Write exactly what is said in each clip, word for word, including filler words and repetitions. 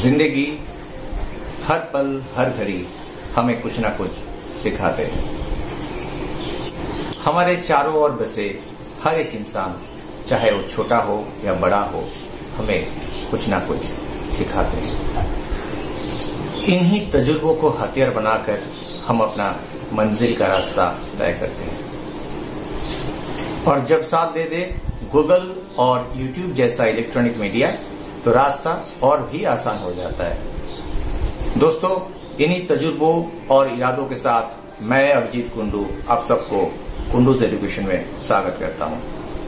जिंदगी हर पल हर घड़ी हमें कुछ ना कुछ सिखाते हैं। हमारे चारों ओर बसे हर एक इंसान, चाहे वो छोटा हो या बड़ा हो, हमें कुछ ना कुछ सिखाते हैं। इन्हीं तजुर्बों को हथियार बनाकर हम अपना मंजिल का रास्ता तय करते हैं। और जब साथ दे दे गूगल और यूट्यूब जैसा इलेक्ट्रॉनिक मीडिया, तो रास्ता और भी आसान हो जाता है। दोस्तों, इन्हीं तजुर्बों और यादों के साथ मैं अभिजीत कुंडू आप सबको कुंडूज एजुकेशन में स्वागत करता हूं।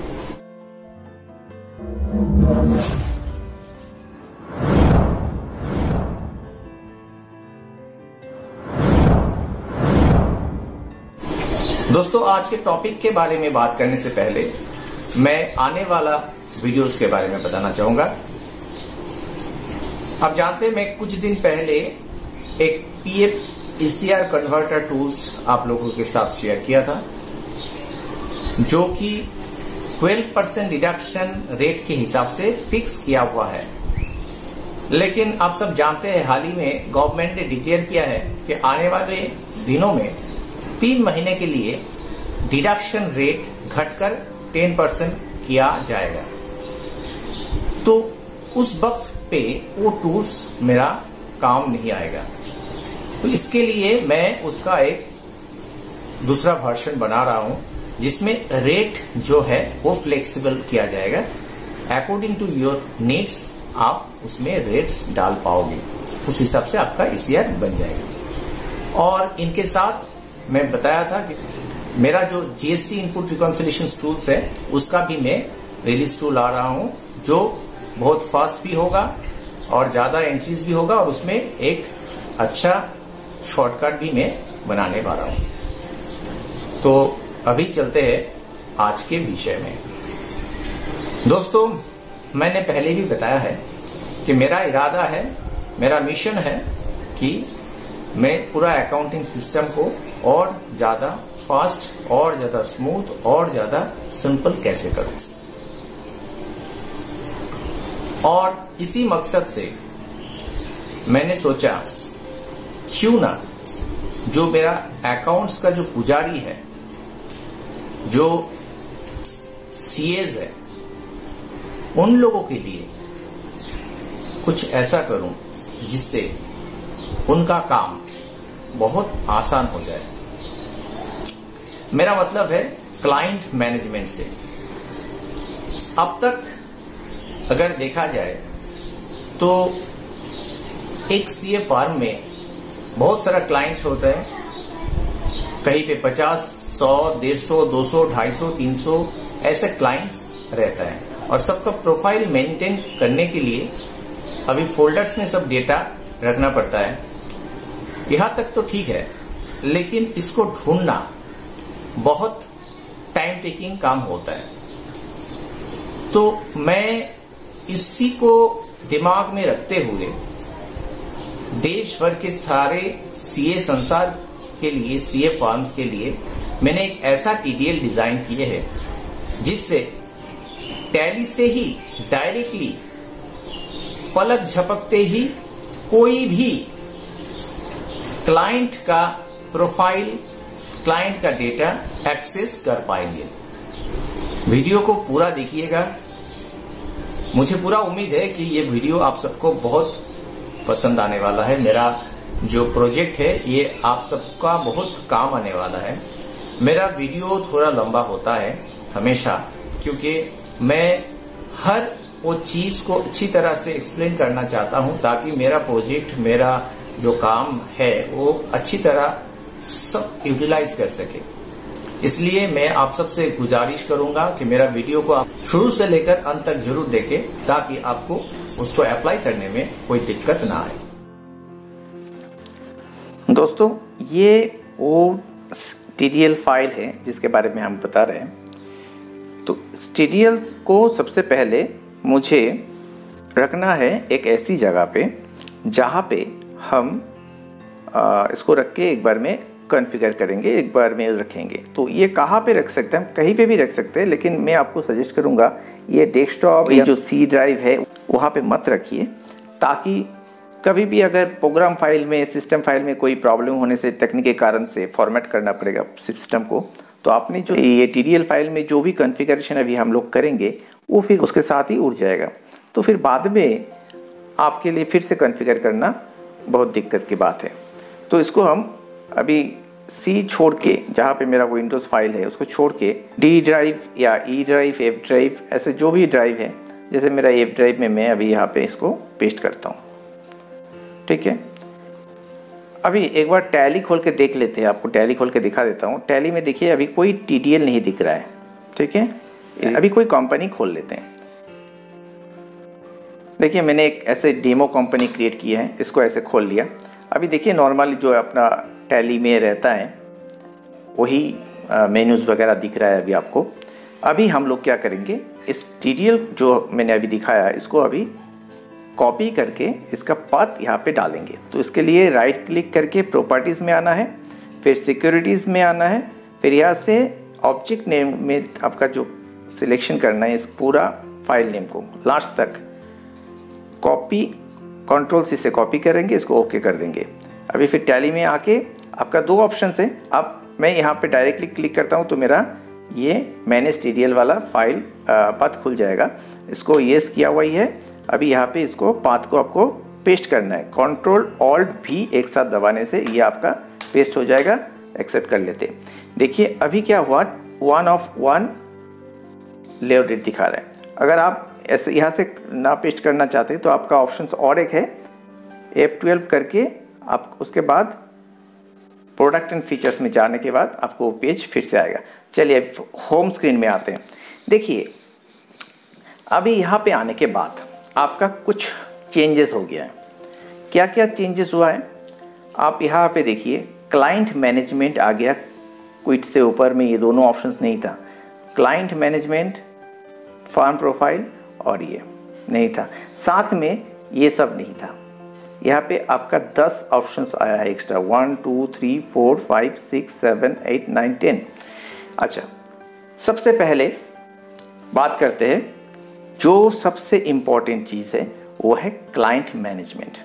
दोस्तों, आज के टॉपिक के बारे में बात करने से पहले मैं आने वाला वीडियोस के बारे में बताना चाहूंगा। आप जानते हैं, मैं कुछ दिन पहले एक पीएफ ईसीआर कन्वर्टर टूल्स आप लोगों के साथ शेयर किया था, जो कि बारह परसेंट रिडक्शन रेट के हिसाब से फिक्स किया हुआ है। लेकिन आप सब जानते हैं, हाल ही में गवर्नमेंट ने डिक्लेयर किया है कि आने वाले दिनों में तीन महीने के लिए डिडक्शन रेट घटकर दस परसेंट किया जाएगा। तो उस वक्त पे वो टूल्स मेरा काम नहीं आएगा। तो इसके लिए मैं उसका एक दूसरा वर्जन बना रहा हूं, जिसमें रेट जो है वो फ्लेक्सिबल किया जाएगा। अकॉर्डिंग टू योर नीड्स आप उसमें रेट्स डाल पाओगे, उस हिसाब से आपका ईसीआर बन जाएगा। और इनके साथ मैं बताया था कि मेरा जो जीएसटी इनपुट रिकॉन्सिलिएशन टूल्स है, उसका भी मैं रिलीज टूल ला रहा हूं, जो बहुत फास्ट भी होगा और ज्यादा एंट्रीज भी होगा, और उसमें एक अच्छा शॉर्टकट भी मैं बनाने वाला हूं। तो अभी चलते हैं आज के विषय में। दोस्तों, मैंने पहले भी बताया है कि मेरा इरादा है, मेरा मिशन है कि मैं पूरा अकाउंटिंग सिस्टम को और ज्यादा फास्ट और ज्यादा स्मूथ और ज्यादा सिंपल कैसे करूं। और इसी मकसद से मैंने सोचा, क्यों ना जो मेरा अकाउंट्स का जो पुजारी है, जो सीएज है, उन लोगों के लिए कुछ ऐसा करूं जिससे उनका काम बहुत आसान हो जाए। मेरा मतलब है क्लाइंट मैनेजमेंट से। अब तक अगर देखा जाए तो एक सीए फर्म में बहुत सारा क्लाइंट होता है। कहीं पे पचास, सौ, डेढ़ सौ, दो सौ, ढाई सौ, तीन सौ ऐसे क्लाइंट्स रहता है, और सबका प्रोफाइल मेंटेन करने के लिए अभी फोल्डर्स में सब डेटा रखना पड़ता है। यहां तक तो ठीक है, लेकिन इसको ढूंढना बहुत टाइम टेकिंग काम होता है। तो मैं इसी को दिमाग में रखते हुए देश भर के सारे सीए संसार के लिए, सीए फर्म्स के लिए मैंने एक ऐसा टीडीएल डिजाइन किए है, जिससे टैली से ही डायरेक्टली पलक झपकते ही कोई भी क्लाइंट का प्रोफाइल, क्लाइंट का डेटा एक्सेस कर पाएंगे। वीडियो को पूरा देखिएगा। मुझे पूरा उम्मीद है कि ये वीडियो आप सबको बहुत पसंद आने वाला है। मेरा जो प्रोजेक्ट है ये आप सबका बहुत काम आने वाला है। मेरा वीडियो थोड़ा लंबा होता है हमेशा, क्योंकि मैं हर वो चीज को अच्छी तरह से एक्सप्लेन करना चाहता हूं, ताकि मेरा प्रोजेक्ट, मेरा जो काम है वो अच्छी तरह सब यूटिलाइज कर सके। इसलिए मैं आप सबसे गुजारिश करूंगा कि मेरा वीडियो को आप शुरू से लेकर अंत तक जरूर देखें, ताकि आपको उसको अप्लाई करने में कोई दिक्कत ना आए। दोस्तों, ये वो टीडीएल फाइल है जिसके बारे में हम बता रहे हैं। तो टीडीएल को सबसे पहले मुझे रखना है एक ऐसी जगह पे जहाँ पे हम आ, इसको रख के एक बार में कॉन्फ़िगर करेंगे, एक बार में रखेंगे। तो ये कहाँ पे रख सकते हैं? कहीं पे भी रख सकते हैं, लेकिन मैं आपको सजेस्ट करूँगा ये डेस्कटॉप या जो सी ड्राइव है वहाँ पे मत रखिए, ताकि कभी भी अगर प्रोग्राम फाइल में, सिस्टम फाइल में कोई प्रॉब्लम होने से, तकनीक के कारण से फॉर्मेट करना पड़ेगा सिस्टम को, तो आपने जो ये टीडीएल फाइल में जो भी कॉन्फ़िगरेशन अभी हम लोग करेंगे वो फिर उसके साथ ही उड़ जाएगा। तो फिर बाद में आपके लिए फिर से कॉन्फ़िगर करना बहुत दिक्कत की बात है। तो इसको हम अभी सी छोड़ के, जहाँ पे मेरा विंडोज़ फाइल है उसको छोड़ के डी ड्राइव या ई ड्राइव, एफ ड्राइव, ऐसे जो भी ड्राइव है, जैसे मेरा एफ ड्राइव में मैं अभी यहाँ पे इसको पेस्ट करता हूँ। ठीक है, अभी एक बार टैली खोल के देख लेते हैं, आपको टैली खोल के दिखा देता हूँ। टैली में देखिए अभी कोई टीडीएल नहीं दिख रहा है। ठीक है, अभी कोई कंपनी खोल लेते हैं। देखिए मैंने एक ऐसे डेमो कंपनी क्रिएट की है, इसको ऐसे खोल लिया। अभी देखिए नॉर्मली जो अपना टैली में रहता है वही मेन्यूज़ वगैरह दिख रहा है अभी आपको। अभी हम लोग क्या करेंगे, इस टीडीएल जो मैंने अभी दिखाया इसको अभी कॉपी करके इसका पाथ यहाँ पे डालेंगे। तो इसके लिए राइट क्लिक करके प्रॉपर्टीज़ में आना है, फिर सिक्योरिटीज़ में आना है, फिर यहाँ से ऑब्जेक्ट नेम में आपका जो सिलेक्शन करना है इस पूरा फाइल नेम को लास्ट तक कॉपी, कंट्रोल सी से कॉपी करेंगे, इसको ओके कर देंगे। अभी फिर टैली में आके आपका दो ऑप्शन है। अब मैं यहाँ पे डायरेक्टली क्लिक करता हूँ तो मेरा ये मैनेज टीडीएल वाला फाइल पाथ खुल जाएगा। इसको येस किया हुआ ही है। अभी यहाँ पे इसको पाथ को आपको पेस्ट करना है। कंट्रोल ऑल्ट भी एक साथ दबाने से ये आपका पेस्ट हो जाएगा। एक्सेप्ट कर लेते हैं। देखिए अभी क्या हुआ, वन ऑफ वन लेआउट दिखा रहा है। अगर आप ऐसे यहाँ से ना पेस्ट करना चाहते तो आपका ऑप्शन और एक है, एफ ट्वेल्व करके आप उसके बाद प्रोडक्ट एंड फीचर्स में जाने के बाद आपको वो पेज फिर से आएगा। चलिए होम स्क्रीन में आते हैं। देखिए अभी यहाँ पे आने के बाद आपका कुछ चेंजेस हो गया है। क्या क्या चेंजेस हुआ है आप यहाँ पे देखिए, क्लाइंट मैनेजमेंट आ गया। क्विट से ऊपर में ये दोनों ऑप्शंस नहीं था, क्लाइंट मैनेजमेंट, फार्म प्रोफाइल और ये नहीं था, साथ में ये सब नहीं था। यहाँ पे आपका दस ऑप्शंस आया है extra, one two three four five six seven eight nine ten. अच्छा, सबसे पहले बात करते हैं जो सबसे इम्पॉर्टेंट चीज़ है वो है क्लाइंट मैनेजमेंट।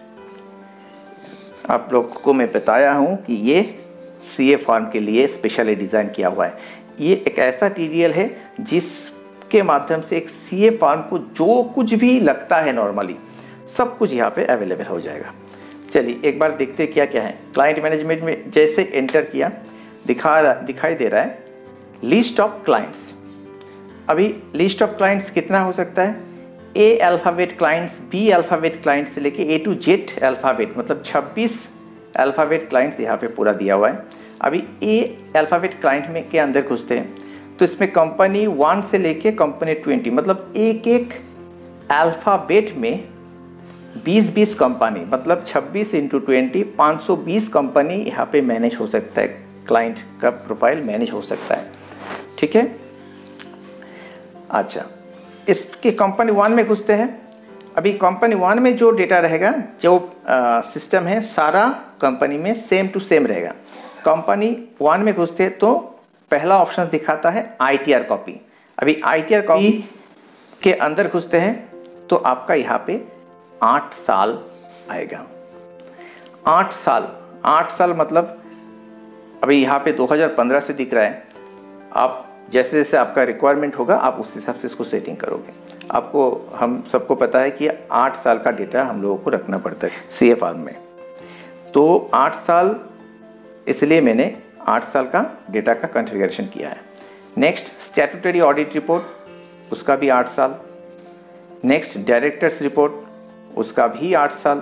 आप लोगों को मैं बताया हूँ कि ये सीए फॉर्म के लिए स्पेशली डिज़ाइन किया हुआ है। ये एक ऐसा टीडीएल है जिसके माध्यम से एक सीए फॉर्म को जो कुछ भी लगता है नॉर्मली सब कुछ यहाँ पे अवेलेबल हो जाएगा। चलिए एक बार देखते हैं क्या क्या है। क्लाइंट मैनेजमेंट में जैसे एंटर किया दिखा रहा दिखाई दे रहा है लिस्ट ऑफ क्लाइंट्स। अभी लिस्ट ऑफ क्लाइंट्स कितना हो सकता है, A alphabet clients, B alphabet clients से लेके ए टू जेड अल्फ़ाबेट, मतलब छब्बीस अल्फ़ाबेट क्लाइंट्स यहाँ पे पूरा दिया हुआ है। अभी ए अल्फ़ाबेट क्लाइंट में के अंदर घुसते हैं तो इसमें कंपनी वन से लेके कंपनी ट्वेंटी, मतलब एक एक अल्फ़ाबेट में बीस बीस कंपनी, मतलब छब्बीस इंटू ट्वेंटी पाँच सौ बीस कंपनी यहाँ पे मैनेज हो सकता है। क्लाइंट का प्रोफाइल मैनेज हो सकता है। ठीक है, अच्छा इसके कंपनी वन में घुसते हैं। अभी कंपनी वन में जो डेटा रहेगा, जो सिस्टम है सारा कंपनी में सेम टू सेम रहेगा। कंपनी वन में घुसते हैं तो पहला ऑप्शन दिखाता है आईटीआर कॉपी। अभी आईटीआर कॉपी के अंदर घुसते हैं तो आपका यहाँ पे आठ साल आएगा। आठ साल आठ साल मतलब अभी यहाँ पे दो हज़ार पंद्रह से दिख रहा है। आप जैसे जैसे आपका रिक्वायरमेंट होगा आप उस हिसाब से इसको सेटिंग करोगे। आपको हम सबको पता है कि आठ साल का डेटा हम लोगों को रखना पड़ता है सीए फॉर्म में, तो आठ साल इसलिए मैंने आठ साल का डेटा का कॉन्फ़िगरेशन किया है। नेक्स्ट स्टैट्यूटरी ऑडिट रिपोर्ट, उसका भी आठ साल। नेक्स्ट डायरेक्टर्स रिपोर्ट, उसका भी आठ साल।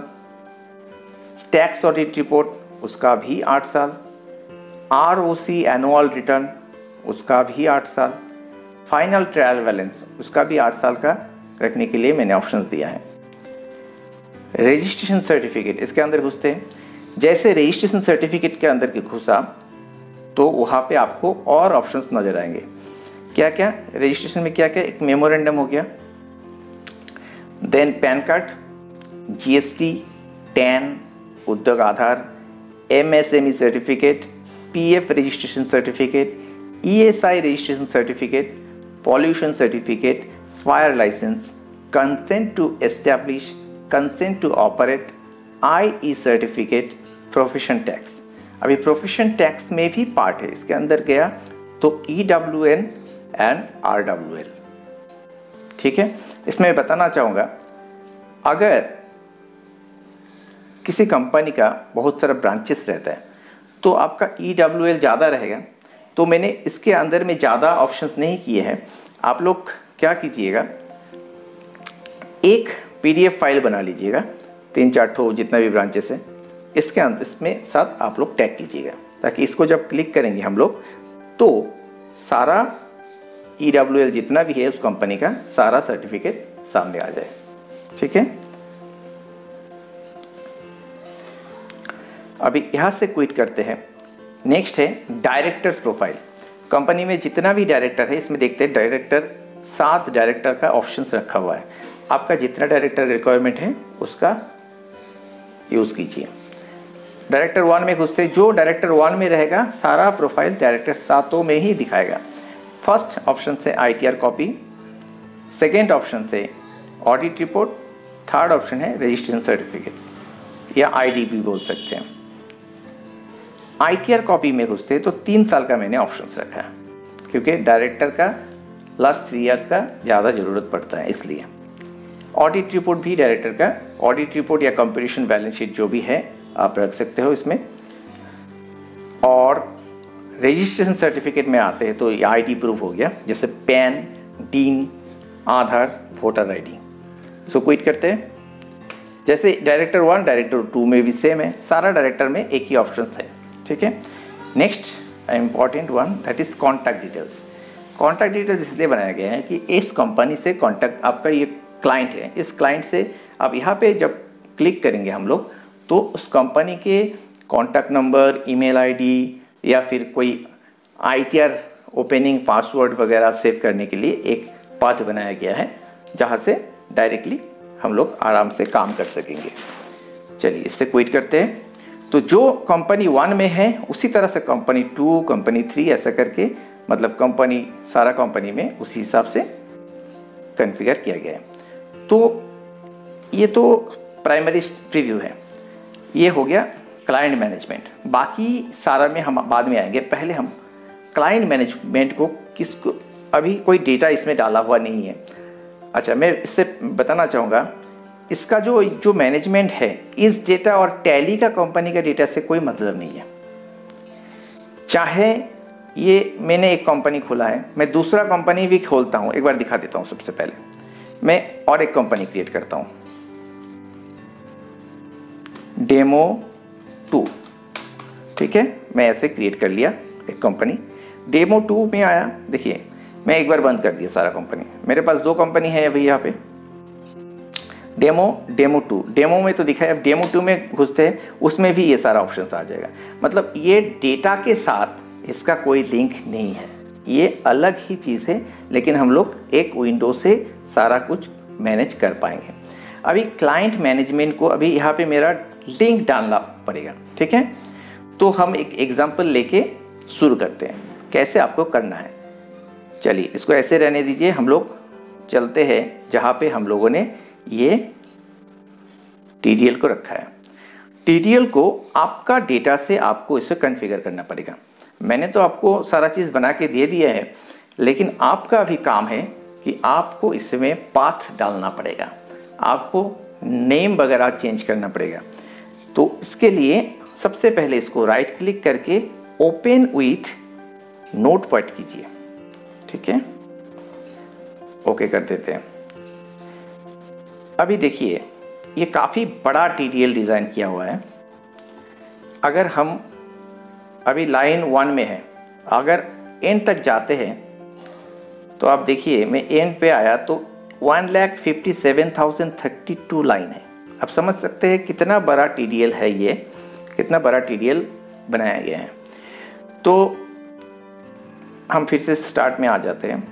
टैक्स ऑडिट रिपोर्ट, उसका भी आठ साल। R O C annual return, उसका भी आठ साल। फाइनल ट्रायल बैलेंस, उसका भी आठ साल का रखने के लिए मैंने ऑप्शंस दिया है। रजिस्ट्रेशन सर्टिफिकेट, इसके अंदर घुसते हैं। जैसे रजिस्ट्रेशन सर्टिफिकेट के अंदर के घुसा तो वहाँ पे आपको और ऑप्शंस नजर आएंगे। क्या क्या रजिस्ट्रेशन में क्या क्या, एक मेमोरेंडम हो गया, then PAN card, GST, TAN, Udyog Aadhaar, MSME certificate, PF registration certificate, ESI registration certificate, pollution certificate, fire licence, consent to establish, consent to operate, I E certificate profession tax. अभी प्रोफेशन टैक्स में भी part है, इसके अंदर गया तो E W N and R W L. ठीक है, इसमें बताना चाहूँगा, अगर किसी कंपनी का बहुत सारा ब्रांचेस रहता है तो आपका ई डब्ल्यू एल ज़्यादा रहेगा। तो मैंने इसके अंदर में ज़्यादा ऑप्शंस नहीं किए हैं। आप लोग क्या कीजिएगा, एक पीडीएफ फाइल बना लीजिएगा, तीन चार ठो जितना भी ब्रांचेस है इसके अंदर इसमें साथ आप लोग टैग कीजिएगा, ताकि इसको जब क्लिक करेंगे हम लोग तो सारा ई डब्ल्यू एल जितना भी है उस कंपनी का सारा सर्टिफिकेट सामने आ जाए। ठीक है, अभी यहाँ से क्विट करते हैं। नेक्स्ट है डायरेक्टर्स प्रोफाइल। कंपनी में जितना भी डायरेक्टर है इसमें देखते हैं डायरेक्टर, सात डायरेक्टर का ऑप्शंस रखा हुआ है। आपका जितना डायरेक्टर रिक्वायरमेंट है उसका यूज़ कीजिए। डायरेक्टर वन में घुसते, जो डायरेक्टर वन में रहेगा सारा प्रोफाइल डायरेक्टर सातों में ही दिखाएगा। फर्स्ट ऑप्शन से I T R copy, second option से ऑडिट रिपोर्ट, थर्ड ऑप्शन है रजिस्ट्रेशन सर्टिफिकेट्स या आई डी भी बोल सकते हैं। आई टी आर कॉपी में घुसते तो तीन साल का मैंने ऑप्शंस रखा है, क्योंकि डायरेक्टर का लास्ट थ्री इयर्स का ज़्यादा ज़रूरत पड़ता है इसलिए। ऑडिट रिपोर्ट भी डायरेक्टर का, ऑडिट रिपोर्ट या कंपटीशन बैलेंस शीट जो भी है आप रख सकते हो इसमें। और रजिस्ट्रेशन सर्टिफिकेट में आते हैं तो ये आई डी प्रूफ हो गया, जैसे PAN, DIN, Aadhaar, voter I D. So quit करते हैं। जैसे डायरेक्टर वन डायरेक्टर टू में भी सेम है, सारा डायरेक्टर में एक ही ऑप्शन है। ठीक है, next important one that is contact details. Contact details इसलिए बनाया गया है कि इस कंपनी से कॉन्टैक्ट, आपका ये क्लाइंट है, इस क्लाइंट से अब यहाँ पे जब क्लिक करेंगे हम लोग तो उस कंपनी के कॉन्टैक्ट नंबर, ईमेल आईडी या फिर कोई I T R opening password वगैरह सेव करने के लिए एक पाथ बनाया गया है, जहाँ से डायरेक्टली हम लोग आराम से काम कर सकेंगे। चलिए इससे क्विट करते हैं। तो जो कंपनी वन में है उसी तरह से कंपनी टू, कंपनी थ्री, ऐसा करके मतलब कंपनी सारा कंपनी में उसी हिसाब से कॉन्फ़िगर किया गया है। तो ये तो प्राइमरी प्रीव्यू है, ये हो गया क्लाइंट मैनेजमेंट। बाकी सारा में हम बाद में आएंगे। पहले हम क्लाइंट मैनेजमेंट को किसको, अभी कोई डेटा इसमें डाला हुआ नहीं है। अच्छा, मैं इससे बताना चाहूँगा, इसका जो जो मैनेजमेंट है इस डेटा और टैली का कंपनी का डेटा से कोई मतलब नहीं है। चाहे ये मैंने एक कंपनी खोला है, मैं दूसरा कंपनी भी खोलता हूँ, एक बार दिखा देता हूँ। सबसे पहले मैं और एक कंपनी क्रिएट करता हूँ, डेमो टू। ठीक है, मैं ऐसे क्रिएट कर लिया एक कंपनी, डेमो टू में आया। देखिए मैं एक बार बंद कर दिया सारा कंपनी, मेरे पास दो कंपनी है अभी यहाँ पे, डेमो, डेमो टू। डेमो में तो दिखा है, अब डेमो टू में घुसते हैं उसमें भी ये सारा ऑप्शन आ जाएगा। मतलब ये डेटा के साथ इसका कोई लिंक नहीं है, ये अलग ही चीज़ है, लेकिन हम लोग एक विंडो से सारा कुछ मैनेज कर पाएंगे। अभी क्लाइंट मैनेजमेंट को अभी यहाँ पे मेरा लिंक डालना पड़ेगा। ठीक है, तो हम एक एग्जांपल लेके शुरू करते हैं कैसे आपको करना है। चलिए इसको ऐसे रहने दीजिए, हम लोग चलते हैं जहाँ पे हम लोगों ने ये टी डी एल को रखा है। टी डी एल को आपका डेटा से आपको इसे कॉन्फ़िगर करना पड़ेगा। मैंने तो आपको सारा चीज़ बना के दे दिया है, लेकिन आपका भी काम है कि आपको इसमें पाथ डालना पड़ेगा, आपको नेम वगैरह चेंज करना पड़ेगा। तो इसके लिए सबसे पहले इसको राइट क्लिक करके ओपन विथ नोटपैड कीजिए। ठीक है, ओके कर देते हैं। अभी देखिए ये काफ़ी बड़ा टी डी एल डिज़ाइन किया हुआ है। अगर हम अभी लाइन वन में है, अगर एंड तक जाते हैं तो आप देखिए मैं एंड पे आया तो one lakh fifty seven thousand thirty two line है। आप समझ सकते हैं कितना बड़ा टी डी एल है, ये कितना बड़ा टी डी एल बनाया गया है। तो हम फिर से स्टार्ट में आ जाते हैं।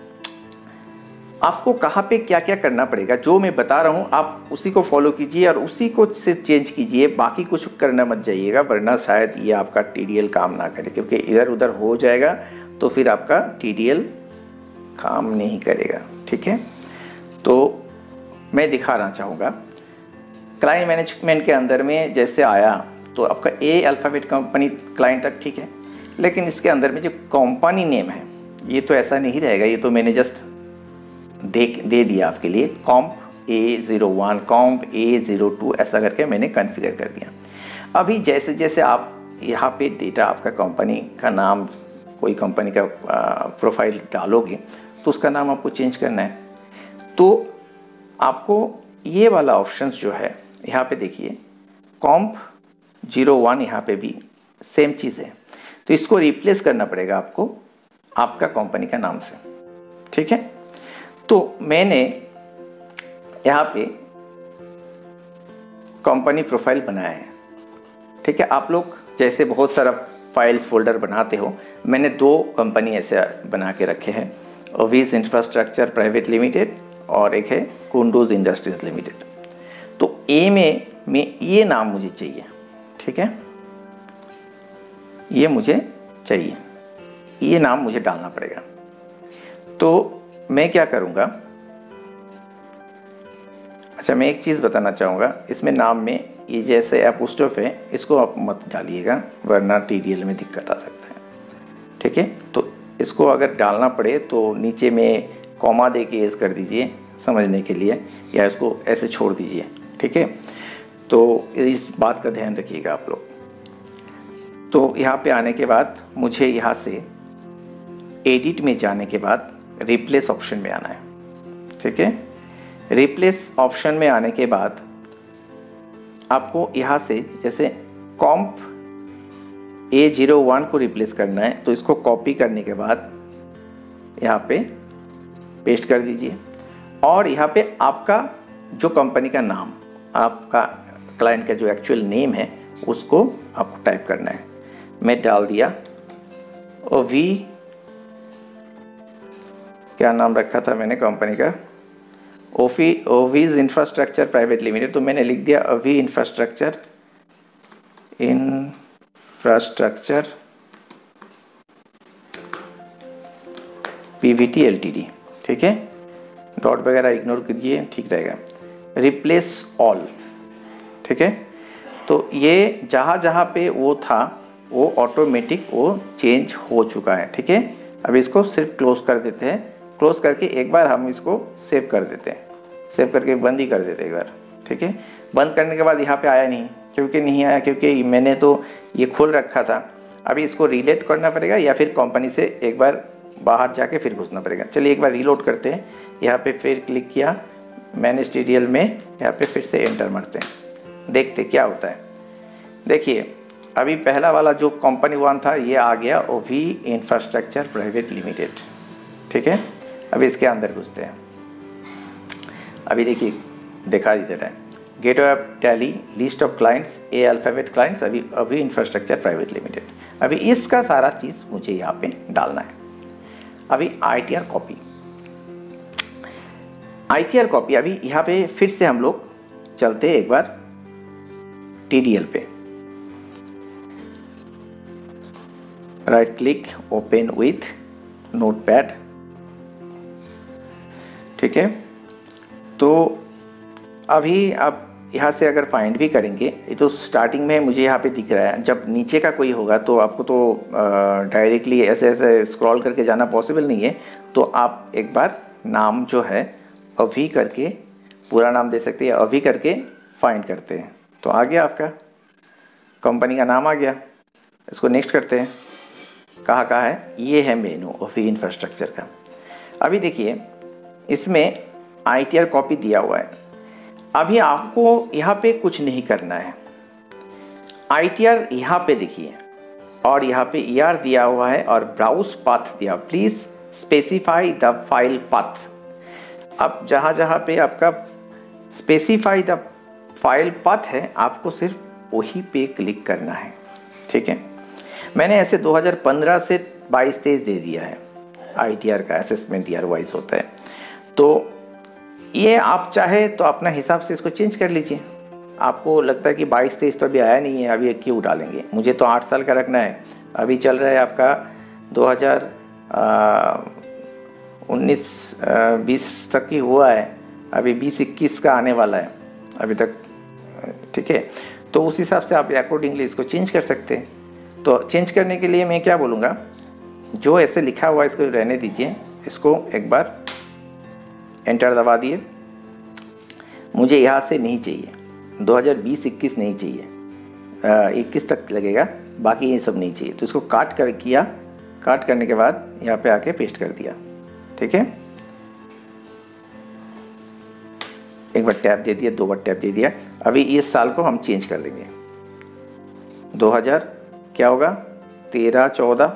आपको कहाँ पे क्या क्या करना पड़ेगा, जो मैं बता रहा हूँ आप उसी को फॉलो कीजिए और उसी को सिर्फ चेंज कीजिए, बाकी कुछ करना मत जाइएगा, वरना शायद ये आपका टी डी एल काम ना करे, क्योंकि इधर उधर हो जाएगा तो फिर आपका टी डी एल काम नहीं करेगा। ठीक है, तो मैं दिखाना चाहूँगा क्लाइंट मैनेजमेंट के अंदर में जैसे आया तो आपका ए अल्फ़ाबेट कंपनी क्लाइंट तक ठीक है, लेकिन इसके अंदर में जो कंपनी नेम है ये तो ऐसा नहीं रहेगा। ये तो मैंने जस्ट दे दे दिया आपके लिए, comp A zero one, comp A zero two, ऐसा करके मैंने कॉन्फ़िगर कर दिया। अभी जैसे जैसे आप यहाँ पे डेटा आपका कंपनी का नाम, कोई कंपनी का प्रोफाइल डालोगे तो उसका नाम आपको चेंज करना है। तो आपको ये वाला ऑप्शंस जो है यहाँ पे देखिए, कॉम्प ज़ीरो वन यहाँ पे भी सेम चीज़ है, तो इसको रिप्लेस करना पड़ेगा आपको आपका कंपनी का नाम से, ठीक है। तो मैंने यहाँ पे कंपनी प्रोफाइल बनाया है, ठीक है। आप लोग जैसे बहुत सारा फाइल्स फोल्डर बनाते हो, मैंने दो कंपनी ऐसे बना के रखे हैं, ओवीज इंफ्रास्ट्रक्चर प्राइवेट लिमिटेड और एक है कुंडूज इंडस्ट्रीज लिमिटेड। तो ए में में ये नाम मुझे चाहिए, ठीक है, ये मुझे चाहिए, ये नाम मुझे डालना पड़ेगा। तो मैं क्या करूँगा, अच्छा मैं एक चीज़ बताना चाहूँगा, इसमें नाम में ये जैसे एपोस्ट्रोफ है इसको आप मत डालिएगा वरना टीडीएल में दिक्कत आ सकता है, ठीक है। तो इसको अगर डालना पड़े तो नीचे में कॉमा दे के एस कर दीजिए समझने के लिए, या इसको ऐसे छोड़ दीजिए, ठीक है। तो इस बात का ध्यान रखिएगा आप लोग। तो यहाँ पे आने के बाद मुझे यहाँ से एडिट में जाने के बाद रिप्लेस ऑप्शन में आना है, ठीक है। रिप्लेस ऑप्शन में आने के बाद आपको यहाँ से जैसे कॉम्प ए ज़ीरो वन को रिप्लेस करना है, तो इसको कॉपी करने के बाद यहाँ पे पेस्ट कर दीजिए, और यहाँ पे आपका जो कंपनी का नाम, आपका क्लाइंट का जो एक्चुअल नेम है उसको आपको टाइप करना है। मैं डाल दिया ओवी, क्या नाम रखा था मैंने कंपनी का, ओवी ओवीज इंफ्रास्ट्रक्चर प्राइवेट लिमिटेड, तो मैंने लिख दिया ओवी इंफ्रास्ट्रक्चर इंफ्रास्ट्रक्चर पीवीटी एलटीडी, ठीक है। डॉट वगैरह इग्नोर कीजिए, ठीक रहेगा। रिप्लेस ऑल, ठीक है। तो ये जहाँ जहाँ पे वो था वो ऑटोमेटिक वो चेंज हो चुका है, ठीक है। अब इसको सिर्फ क्लोज कर देते हैं, क्लोज करके एक बार हम इसको सेव कर देते हैं, सेव करके बंद ही कर देते हैं एक बार, ठीक है। बंद करने के बाद यहाँ पे आया नहीं, क्योंकि नहीं आया क्योंकि मैंने तो ये खोल रखा था। अभी इसको रीलोड करना पड़ेगा या फिर कंपनी से एक बार बाहर जाके फिर घुसना पड़ेगा। चलिए एक बार रीलोड करते हैं, यहाँ पे फिर क्लिक किया मैनेज टीडीएल में, यहाँ पे फिर से एंटर मारते हैं, देखते क्या होता है। देखिए अभी पहला वाला जो कंपनी वन था ये आ गया ओवी इंफ्रास्ट्रक्चर प्राइवेट लिमिटेड, ठीक है। अभी इसके अंदर घुसते हैं। अभी देखिए दिखाई दे रहा है get of Tally list of clients A alphabet clients अभी अभी इंफ्रास्ट्रक्चर प्राइवेट लिमिटेड। अभी इसका सारा चीज़ मुझे यहाँ पे डालना है। अभी I T R copy, I T R copy अभी यहाँ पे फिर से हम लोग चलते हैं एक बार टीडीएल पे, right click open with Notepad, ठीक है। तो अभी आप यहाँ से अगर फाइंड भी करेंगे, ये तो स्टार्टिंग में मुझे यहाँ पे दिख रहा है, जब नीचे का कोई होगा तो आपको तो डायरेक्टली ऐसे ऐसे स्क्रॉल करके जाना पॉसिबल नहीं है। तो आप एक बार नाम जो है अभी करके पूरा नाम दे सकते हैं, अभी करके फाइंड करते हैं तो आ गया, आपका कंपनी का नाम आ गया। इसको नेक्स्ट करते हैं, कहाँ कहाँ है, ये है मेनू अभी इंफ्रास्ट्रक्चर का। अभी देखिए इसमें आई टी आर कॉपी दिया हुआ है। अभी आपको यहाँ पे कुछ नहीं करना है, आई टी आर यहाँ पे देखिए और यहाँ पे ई आर दिया हुआ है और ब्राउज पाथ दिया, please specify the file path. अब जहाँ जहाँ पे आपका स्पेसिफाई द फाइल पाथ है आपको सिर्फ वही पे क्लिक करना है, ठीक है। मैंने ऐसे दो हज़ार पंद्रह से बाईस तेईस दे दिया है, आई टी आर का असेसमेंट ईयर वाइज होता है। तो ये आप चाहे तो अपना हिसाब से इसको चेंज कर लीजिए। आपको लगता है कि बाईस तेईस तो अभी आया नहीं है, अभी क्यों डालेंगे, मुझे तो आठ साल का रखना है। अभी चल रहा है आपका दो हज़ार उन्नीस बीस तक ही हुआ है, अभी बीस इक्कीस का आने वाला है, अभी तक ठीक है। तो उस हिसाब से आप अकॉर्डिंगली इसको चेंज कर सकते हैं। तो चेंज करने के लिए मैं क्या बोलूँगा, जो ऐसे लिखा हुआ है इसको रहने दीजिए, इसको एक बार एंटर दबा दिए। मुझे यहाँ से नहीं चाहिए, दो हज़ार बीस इक्कीस नहीं चाहिए, इक्कीस तक लगेगा, बाकी ये सब नहीं चाहिए। तो इसको काट कर किया, काट करने के बाद यहाँ पे आके पेस्ट कर दिया, ठीक है। एक बार टैप दे दिया, दो बार टैप दे दिया। अभी इस साल को हम चेंज कर देंगे, दो हज़ार क्या होगा, तेरह चौदह,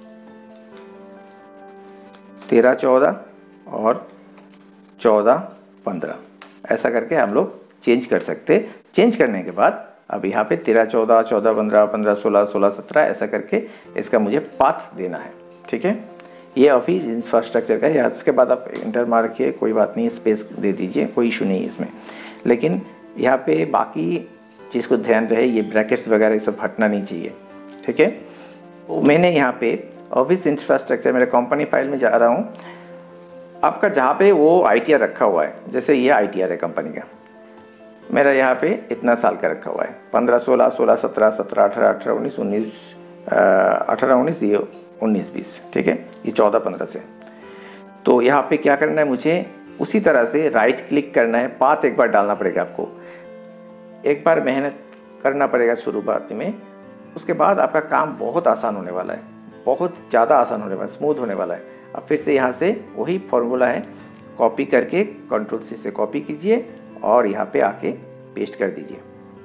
तेरह चौदह और चौदह पंद्रह, ऐसा करके हम लोग चेंज कर सकते। चेंज करने के बाद अब यहाँ पे तेरह चौदह, चौदह पंद्रह, पंद्रह सोलह, सोलह सत्रह, ऐसा करके इसका मुझे पाथ देना है, ठीक है। ये ऑफिस इंफ्रास्ट्रक्चर का है। इसके बाद आप इंटर मार के कोई बात नहीं, स्पेस दे दीजिए, कोई इशू नहीं है इसमें। लेकिन यहाँ पे बाकी चीज़ को ध्यान रहे, ये ब्रैकेट्स वगैरह ये सब हटना नहीं चाहिए, ठीक है। मैंने यहाँ पे ऑफिस इंफ्रास्ट्रक्चर मेरे कंपनी फाइल में जा रहा हूँ। आपका जहाँ पे वो आई टी आर रखा हुआ है, जैसे ये आई टी आर है कंपनी का, मेरा यहाँ पे इतना साल का रखा हुआ है, पंद्रह सोलह, सोलह सत्रह, सत्रह अठारह, अठारह उन्नीस, उन्नीस अठारह उन्नीस, ये उन्नीस बीस, ठीक है। ये चौदह पंद्रह से। तो यहाँ पे क्या करना है, मुझे उसी तरह से राइट क्लिक करना है, पाथ एक बार डालना पड़ेगा आपको, एक बार मेहनत करना पड़ेगा शुरुआत में। उसके बाद आपका काम बहुत आसान होने वाला है, बहुत ज़्यादा आसान होने वाला है, स्मूथ होने वाला है। अब फिर से यहाँ से वही फॉर्मूला है, कॉपी करके कंट्रोल सी से कॉपी कीजिए और यहाँ पे आके पेस्ट कर दीजिए।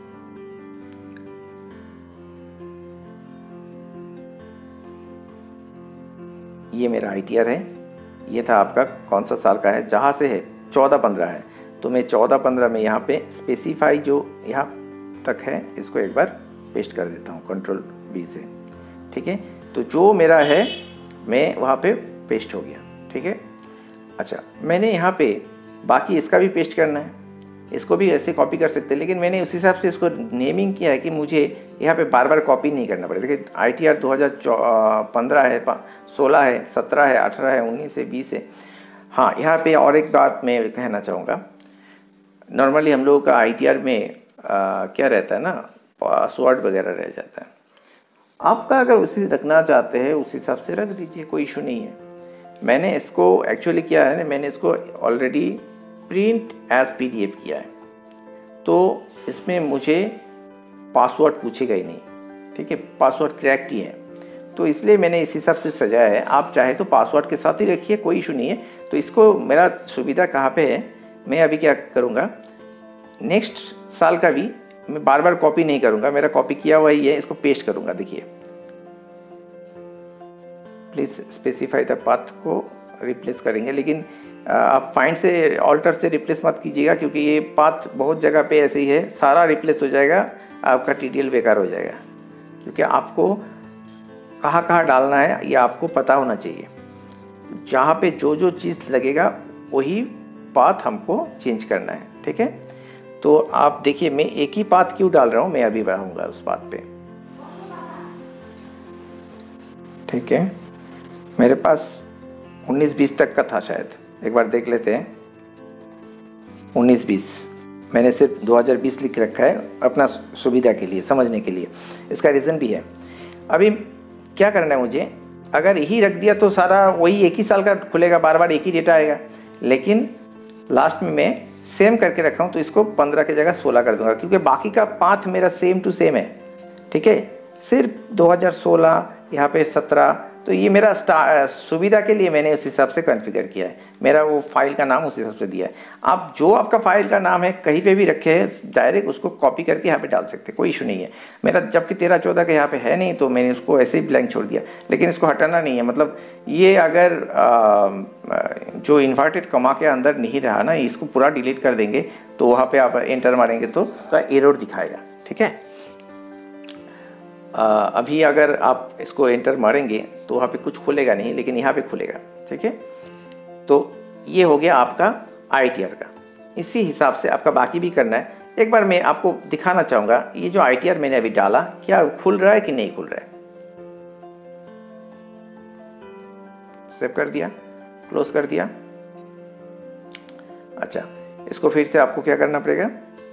ये मेरा आई टी आर है। ये था आपका कौन सा साल का है, जहाँ से है चौदह पंद्रह है, तो मैं चौदह पंद्रह में यहाँ पे स्पेसिफाई जो यहाँ तक है इसको एक बार पेस्ट कर देता हूँ कंट्रोल बी से, ठीक है। तो जो मेरा है मैं वहाँ पे पेस्ट हो गया, ठीक है। अच्छा, मैंने यहाँ पे बाकी इसका भी पेस्ट करना है, इसको भी ऐसे कॉपी कर सकते हैं, लेकिन मैंने उस हिसाब से इसको नेमिंग किया है कि मुझे यहाँ पे बार बार कॉपी नहीं करना पड़ेगा। देखिए आई टी आर दो हज़ार पंद्रह है, सोलह है, सत्रह है, अठारह है, उन्नीस है, बीस है। हाँ, यहाँ पे और एक बात मैं कहना चाहूँगा, नॉर्मली हम लोगों का आई टी आर में आ, क्या रहता है ना, पासवर्ड वगैरह रह जाता है। आपका अगर उसी रखना चाहते हैं उस हिसाब से रख दीजिए, कोई इशू नहीं है। मैंने इसको एक्चुअली क्या है ना, मैंने इसको already print as P D F किया है, तो इसमें मुझे पासवर्ड पूछेगा ही नहीं, ठीक है। पासवर्ड क्रैक्ट ही है, तो इसलिए मैंने इस हिसाब से सजाया है। आप चाहे तो पासवर्ड के साथ ही रखिए, कोई इशू नहीं है। तो इसको मेरा सुविधा कहाँ पे है, मैं अभी क्या करूँगा, नेक्स्ट साल का भी मैं बार बार कॉपी नहीं करूँगा, मेरा कॉपी किया हुआ ही है, इसको पेस्ट करूँगा। देखिए, प्लीज़ स्पेसिफाई द पाथ को रिप्लेस करेंगे, लेकिन आप फाइंड से ऑल्टर से रिप्लेस मत कीजिएगा, क्योंकि ये पाथ बहुत जगह पे ऐसे ही है, सारा रिप्लेस हो जाएगा, आपका टी डी एल बेकार हो जाएगा। क्योंकि आपको कहाँ कहाँ डालना है ये आपको पता होना चाहिए। जहाँ पे जो जो चीज़ लगेगा वही पाथ हमको चेंज करना है, ठीक है। तो आप देखिए, मैं एक ही पाथ क्यों डाल रहा हूँ, मैं अभी बढ़ूँगा उस पाथ पे, ठीक है। मेरे पास उन्नीस बीस तक का था शायद, एक बार देख लेते हैं। उन्नीस बीस मैंने सिर्फ दो हज़ार बीस लिख रखा है अपना सुविधा के लिए, समझने के लिए। इसका रीज़न भी है। अभी क्या करना है मुझे, अगर यही रख दिया तो सारा वही एक ही साल का खुलेगा, बार बार एक ही डेटा आएगा। लेकिन लास्ट में मैं सेम करके रखा हूँ, तो इसको पंद्रह की जगह सोलह कर दूंगा, क्योंकि बाकी का पाथ मेरा सेम टू सेम है, ठीक है। सिर्फ दो हज़ार सोलह यहाँ पे सत्रह, तो ये मेरा सुविधा के लिए मैंने उस हिसाब से कॉन्फ़िगर किया है। मेरा वो फाइल का नाम उस हिसाब से दिया है। आप जो आपका फाइल का नाम है कहीं पे भी रखे है, डायरेक्ट उसको कॉपी करके यहाँ पे डाल सकते हैं, कोई इशू नहीं है। मेरा जबकि तेरह चौदह का यहाँ पे है नहीं, तो मैंने उसको ऐसे ही ब्लैंक छोड़ दिया। लेकिन इसको हटाना नहीं है, मतलब ये अगर आ, जो इन्वर्टेड कॉमा के अंदर नहीं रहा ना, इसको पूरा डिलीट कर देंगे, तो वहाँ पे आप एंटर मारेंगे तो का एरर दिखाएगा, ठीक है। Uh, अभी अगर आप इसको एंटर मारेंगे तो वहाँ पे कुछ खुलेगा नहीं, लेकिन यहाँ पे खुलेगा, ठीक है। तो ये हो गया आपका आई टी आर का। इसी हिसाब से आपका बाकी भी करना है। एक बार मैं आपको दिखाना चाहूँगा, ये जो आई टी आर मैंने अभी डाला, क्या खुल रहा है कि नहीं खुल रहा है। सेव कर दिया, क्लोज कर दिया। अच्छा, इसको फिर से आपको क्या करना पड़ेगा,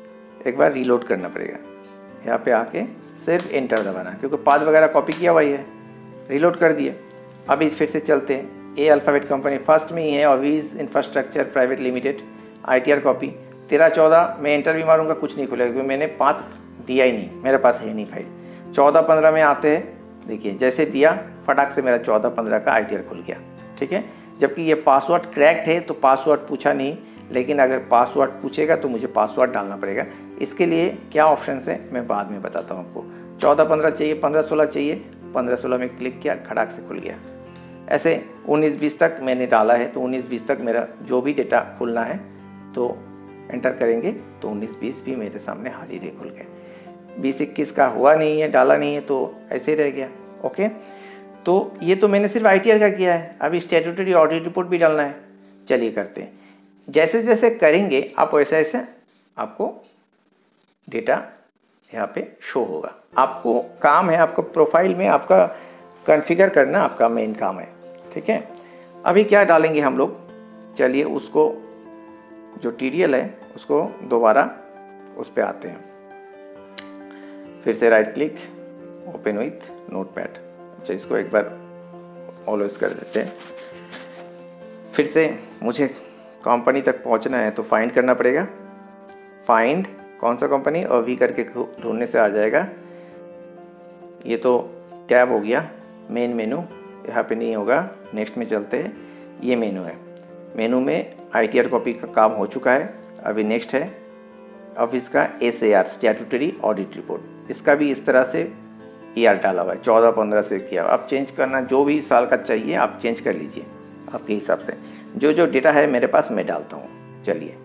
एक बार रीलोड करना पड़ेगा। यहाँ पे आके सिर्फ एंटर दबाना है क्योंकि पाथ वगैरह कॉपी किया हुआ ही है। रीलोड कर दिए। अभी फिर से चलते हैं। ए अल्फ़ाबेट कंपनी फर्स्ट में ही है, ऑवीज infrastructure private limited, I T R copy तेरह चौदह। मैं एंटर भी मारूंगा कुछ नहीं खुलेगा क्योंकि मैंने पाथ दिया ही नहीं, मेरे पास है नहीं फाइल। चौदह पंद्रह में आते हैं, देखिए जैसे दिया फटाक से मेरा चौदह पंद्रह का आई टी आर खुल गया। ठीक है, जबकि ये पासवर्ड क्रैक्ड है तो पासवर्ड पूछा नहीं, लेकिन अगर पासवर्ड पूछेगा तो मुझे पासवर्ड डालना पड़ेगा। इसके लिए क्या ऑप्शन है मैं बाद में बताता हूँ आपको। चौदह पंद्रह चाहिए, पंद्रह सोलह चाहिए, पंद्रह सोलह में क्लिक किया, खड़ाक से खुल गया। ऐसे उन्नीस बीस तक मैंने डाला है तो उन्नीस बीस तक मेरा जो भी डेटा खुलना है तो एंटर करेंगे तो उन्नीस बीस भी मेरे सामने हाजिर है, खुल गए। बीस इक्कीस का हुआ नहीं है, डाला नहीं है तो ऐसे ही रह गया। ओके, तो ये तो मैंने सिर्फ आई टी आर का किया है। अभी स्टैट्यूटरी ऑडिट रिपोर्ट भी डालना है। चलिए करते हैं। जैसे जैसे करेंगे आप वैसे ऐसे आपको डेटा यहाँ पे शो होगा। आपको काम है, आपको प्रोफाइल में आपका कॉन्फ़िगर करना आपका मेन काम है। ठीक है, अभी क्या डालेंगे हम लोग, चलिए उसको जो टी डी एल है उसको दोबारा उस पर आते हैं। फिर से right click, open with notepad. अच्छा, इसको एक बार ऑलवेज कर देते हैं। फिर से मुझे कंपनी तक पहुंचना है तो फाइंड करना पड़ेगा। फाइंड कौन सा कंपनी, और वी करके ढूंढने से आ जाएगा। ये तो टैब हो गया, मेन मेनू यहाँ पे नहीं होगा। नेक्स्ट में चलते हैं, ये मेनू है। मेनू में आई टी आर कॉपी का काम हो चुका है। अभी नेक्स्ट है ऑफिस का S A R statutory audit report. इसका भी इस तरह से ई आर डाला हुआ है, चौदह पंद्रह से किया। आप चेंज करना, जो भी साल का चाहिए आप चेंज कर लीजिए आपके हिसाब से। जो जो डेटा है मेरे पास मैं डालता हूँ। चलिए,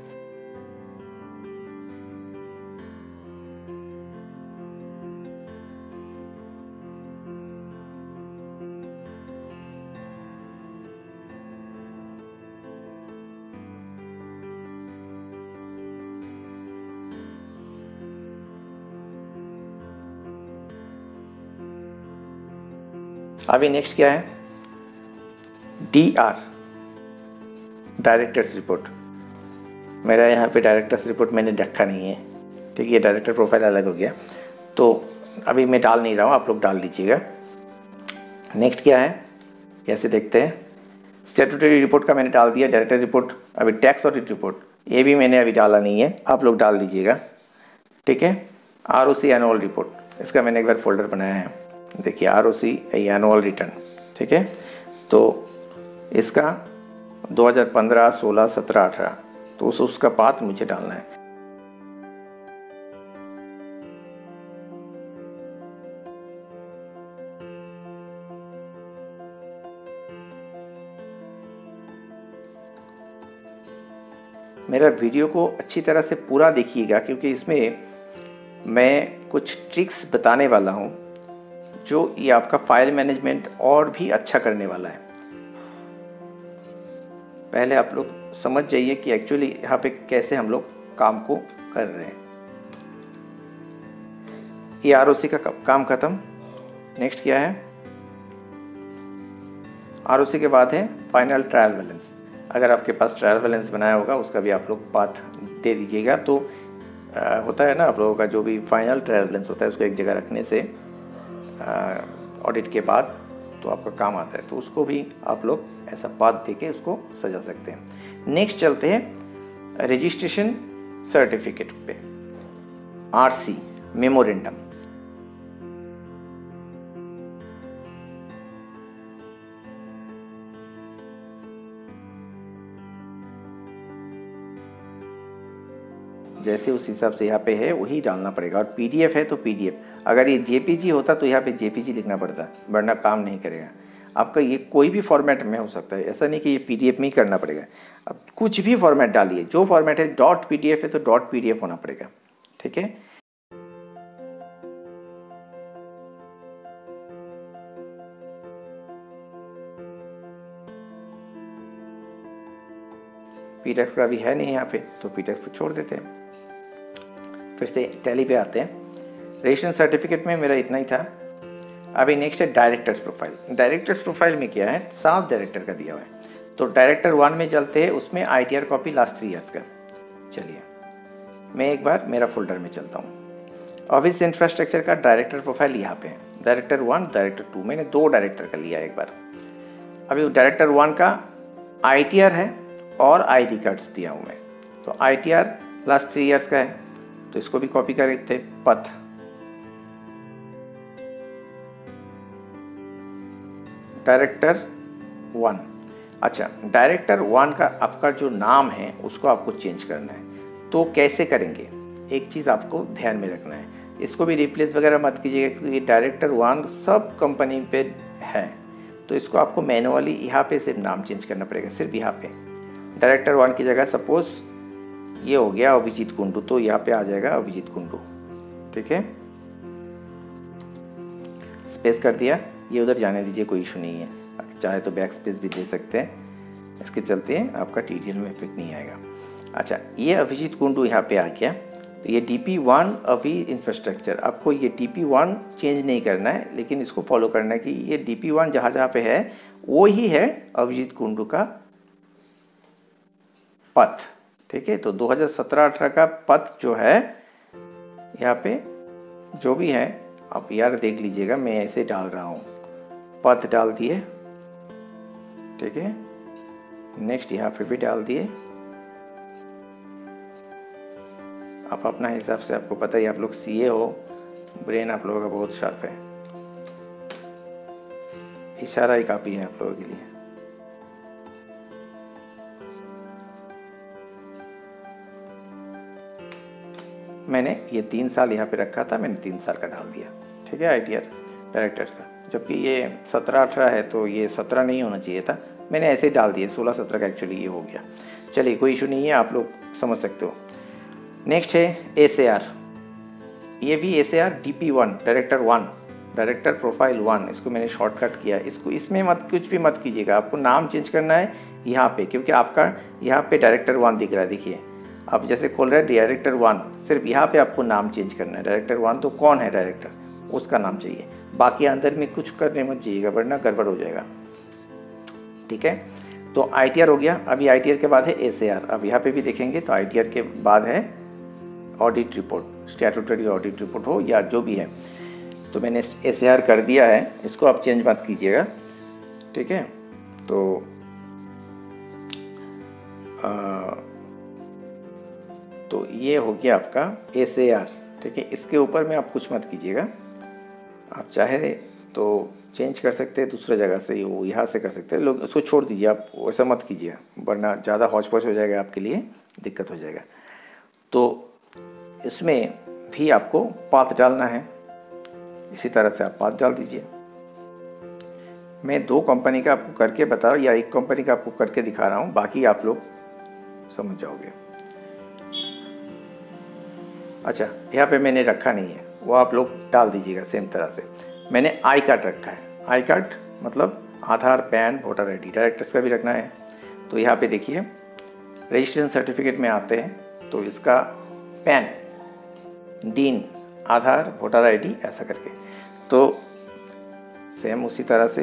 अभी नेक्स्ट क्या है, डी आर डायरेक्टर्स रिपोर्ट। मेरा यहाँ पे डायरेक्टर्स रिपोर्ट मैंने रखा नहीं है। ठीक है, ये डायरेक्टर प्रोफाइल अलग हो गया तो अभी मैं डाल नहीं रहा हूँ, आप लोग डाल लीजिएगा। नेक्स्ट क्या है, कैसे देखते हैं। स्टैट्यूटरी रिपोर्ट का मैंने डाल दिया, डायरेक्टर रिपोर्ट। अभी टैक्स ऑडिट रिपोर्ट ये भी मैंने अभी डाला नहीं है, आप लोग डाल दीजिएगा। ठीक है, R O C annual report, इसका मैंने एक बार फोल्डर बनाया है। देखिए R O C annual return. ठीक है, तो इसका दो हज़ार पंद्रह, सोलह, सत्रह, अठारह तो उस उसका पाथ मुझे डालना है। मेरा वीडियो को अच्छी तरह से पूरा देखिएगा क्योंकि इसमें मैं कुछ ट्रिक्स बताने वाला हूं जो ये आपका फाइल मैनेजमेंट और भी अच्छा करने वाला है। पहले आप लोग समझ जाइए कि एक्चुअली यहाँ पे कैसे हम लोग काम को कर रहे हैं। ये आर ओ सी का काम खत्म। नेक्स्ट क्या है, आर ओ सी के बाद है फाइनल ट्रायल बैलेंस। अगर आपके पास ट्रायल बैलेंस बनाया होगा उसका भी आप लोग पाथ दे दीजिएगा। तो आ, होता है ना आप लोगों का जो भी फाइनल ट्रायल बैलेंस होता है उसको एक जगह रखने से ऑडिट के बाद तो आपका काम आता है, तो उसको भी आप लोग ऐसा पाथ देके उसको सजा सकते हैं। नेक्स्ट चलते हैं रजिस्ट्रेशन सर्टिफिकेट पे, आर सी मेमोरेंडम। जैसे उस हिसाब से यहाँ पे है वही डालना पड़ेगा। और पीडीएफ है तो पीडीएफ, अगर ये जेपीजी होता तो यहाँ पे जेपीजी लिखना पड़ता, वरना काम नहीं करेगा। आपका ये कोई भी फॉर्मेट में हो सकता है, ऐसा नहीं कि ये पीडीएफ में ही करना पड़ेगा। अब कुछ भी फॉर्मेट डालिए, जो फॉर्मेट है डॉट पीडीएफ है तो डॉट पीडीएफ होना पड़ेगा। ठीक है, पीडीएफ का भी है नहीं यहाँ पे तो पीडीएफ को छोड़ देते हैं। फिर से टैली पे आते हैं। रजिस्ट्रेशन सर्टिफिकेट में मेरा इतना ही था। अभी नेक्स्ट है डायरेक्टर्स प्रोफाइल। डायरेक्टर्स प्रोफाइल में क्या है, साफ डायरेक्टर का दिया हुआ है। तो डायरेक्टर वन में चलते हैं, उसमें ITR copy last three years का। चलिए मैं एक बार मेरा फोल्डर में चलता हूँ। ऑफिस इंफ्रास्ट्रक्चर का डायरेक्टर प्रोफाइल यहाँ पे है, डायरेक्टर वन, डायरेक्टर टू, मैंने दो डायरेक्टर का लिया एक बार। अभी डायरेक्टर वन का आई टी आर है और आई डी कार्ड्स दिया हूँ मैं, तो I T R last three years का है, तो इसको भी कॉपी कर देते पथ। डायरेक्टर वन, अच्छा डायरेक्टर वन का आपका जो नाम है उसको आपको चेंज करना है, तो कैसे करेंगे? एक चीज़ आपको ध्यान में रखना है, इसको भी रिप्लेस वगैरह मत कीजिएगा क्योंकि डायरेक्टर वन सब कंपनी पे है, तो इसको आपको मैनुअली यहाँ पे सिर्फ नाम चेंज करना पड़ेगा, सिर्फ यहाँ पे डायरेक्टर वन की जगह सपोज ये हो गया अभिजीत कुंडू, तो यहाँ पे आ जाएगा अभिजीत कुंडू, ठीक है। स्पेस कर दिया, ये उधर जाने दीजिए, कोई इशू नहीं है, चाहे तो बैक स्पेस भी दे सकते हैं, इसके चलते आपका टी डी एल में इफेक्ट नहीं आएगा। अच्छा ये अभिजीत कुंडू यहाँ पे आ गया, तो ये डी पी वन अभी इंफ्रास्ट्रक्चर, आपको ये डी पी वन चेंज नहीं करना है, लेकिन इसको फॉलो करना है कि ये डी पी वन जहाँ जहाँ पे है वो ही है अभिजीत कुंडू का पथ, ठीक है। तो दो हज़ार सत्रह अठारह का पथ जो है यहाँ पे जो भी है आप यार देख लीजिएगा, मैं ऐसे डाल रहा हूँ, पथ डाल दिए, ठीक है। नेक्स्ट यहाँ पे भी डाल दिए, आप अपना हिसाब से, आपको पता ही आप लोग सी ए हो, ब्रेन आप लोगों का बहुत शार्प है, इशारा ही काफ़ी है आप लोगों के लिए। मैंने ये तीन साल यहाँ पे रखा था, मैंने तीन साल का डाल दिया, ठीक है, आई टी आर डायरेक्टर का, जबकि ये सत्रह अठारह है तो ये सत्रह नहीं होना चाहिए था, मैंने ऐसे ही डाल दिया, सोलह सत्रह का एक्चुअली ये हो गया। चलिए कोई इशू नहीं है, आप लोग समझ सकते हो। नेक्स्ट है एस ए आर, ये भी S A R D P one, director one, director profile one, इसको मैंने शॉर्टकट किया, इसको इसमें मत कुछ भी मत कीजिएगा, आपको नाम चेंज करना है यहाँ पे, क्योंकि आपका यहाँ पे डायरेक्टर वन दिख रहा है, देखिए आप जैसे खोल रहे हैं डायरेक्टर वन, सिर्फ यहाँ पे आपको नाम चेंज करना है, डायरेक्टर वन तो कौन है डायरेक्टर, उसका नाम चाहिए, बाकी अंदर में कुछ करने मत जाइएगा वरना गड़बड़ हो जाएगा, ठीक है। तो आई टी आर हो गया, अभी आई टी आर के बाद है एस ए आर, अब यहाँ पे भी देखेंगे तो आई टी आर के बाद है audit report, statutory audit report हो या जो भी है, तो मैंने एस ए आर कर दिया है, इसको आप चेंज मत कीजिएगा, ठीक है। तो आ, तो ये हो गया आपका एस ए आर, ठीक है। इसके ऊपर में आप कुछ मत कीजिएगा, आप चाहे तो चेंज कर सकते हैं दूसरे जगह से, वो यहाँ से कर सकते हैं, लोग उसको छोड़ दीजिए, आप वैसा मत कीजिए वरना ज़्यादा हौच पौच हो जाएगा, आपके लिए दिक्कत हो जाएगा। तो इसमें भी आपको पाथ डालना है, इसी तरह से आप पाथ डाल दीजिए। मैं दो कंपनी का आपको करके बता रहा हूँ या एक कंपनी का आपको करके दिखा रहा हूँ, बाकी आप लोग समझ जाओगे। अच्छा यहाँ पे मैंने रखा नहीं है, वो आप लोग डाल दीजिएगा सेम तरह से। मैंने आई कार्ड रखा है, आई कार्ड मतलब Aadhaar, PAN, voter I D, directors का भी रखना है। तो यहाँ पे देखिए रजिस्ट्रेशन सर्टिफिकेट में आते हैं तो इसका PAN, DIN, Aadhaar, voter I D ऐसा करके, तो सेम उसी तरह से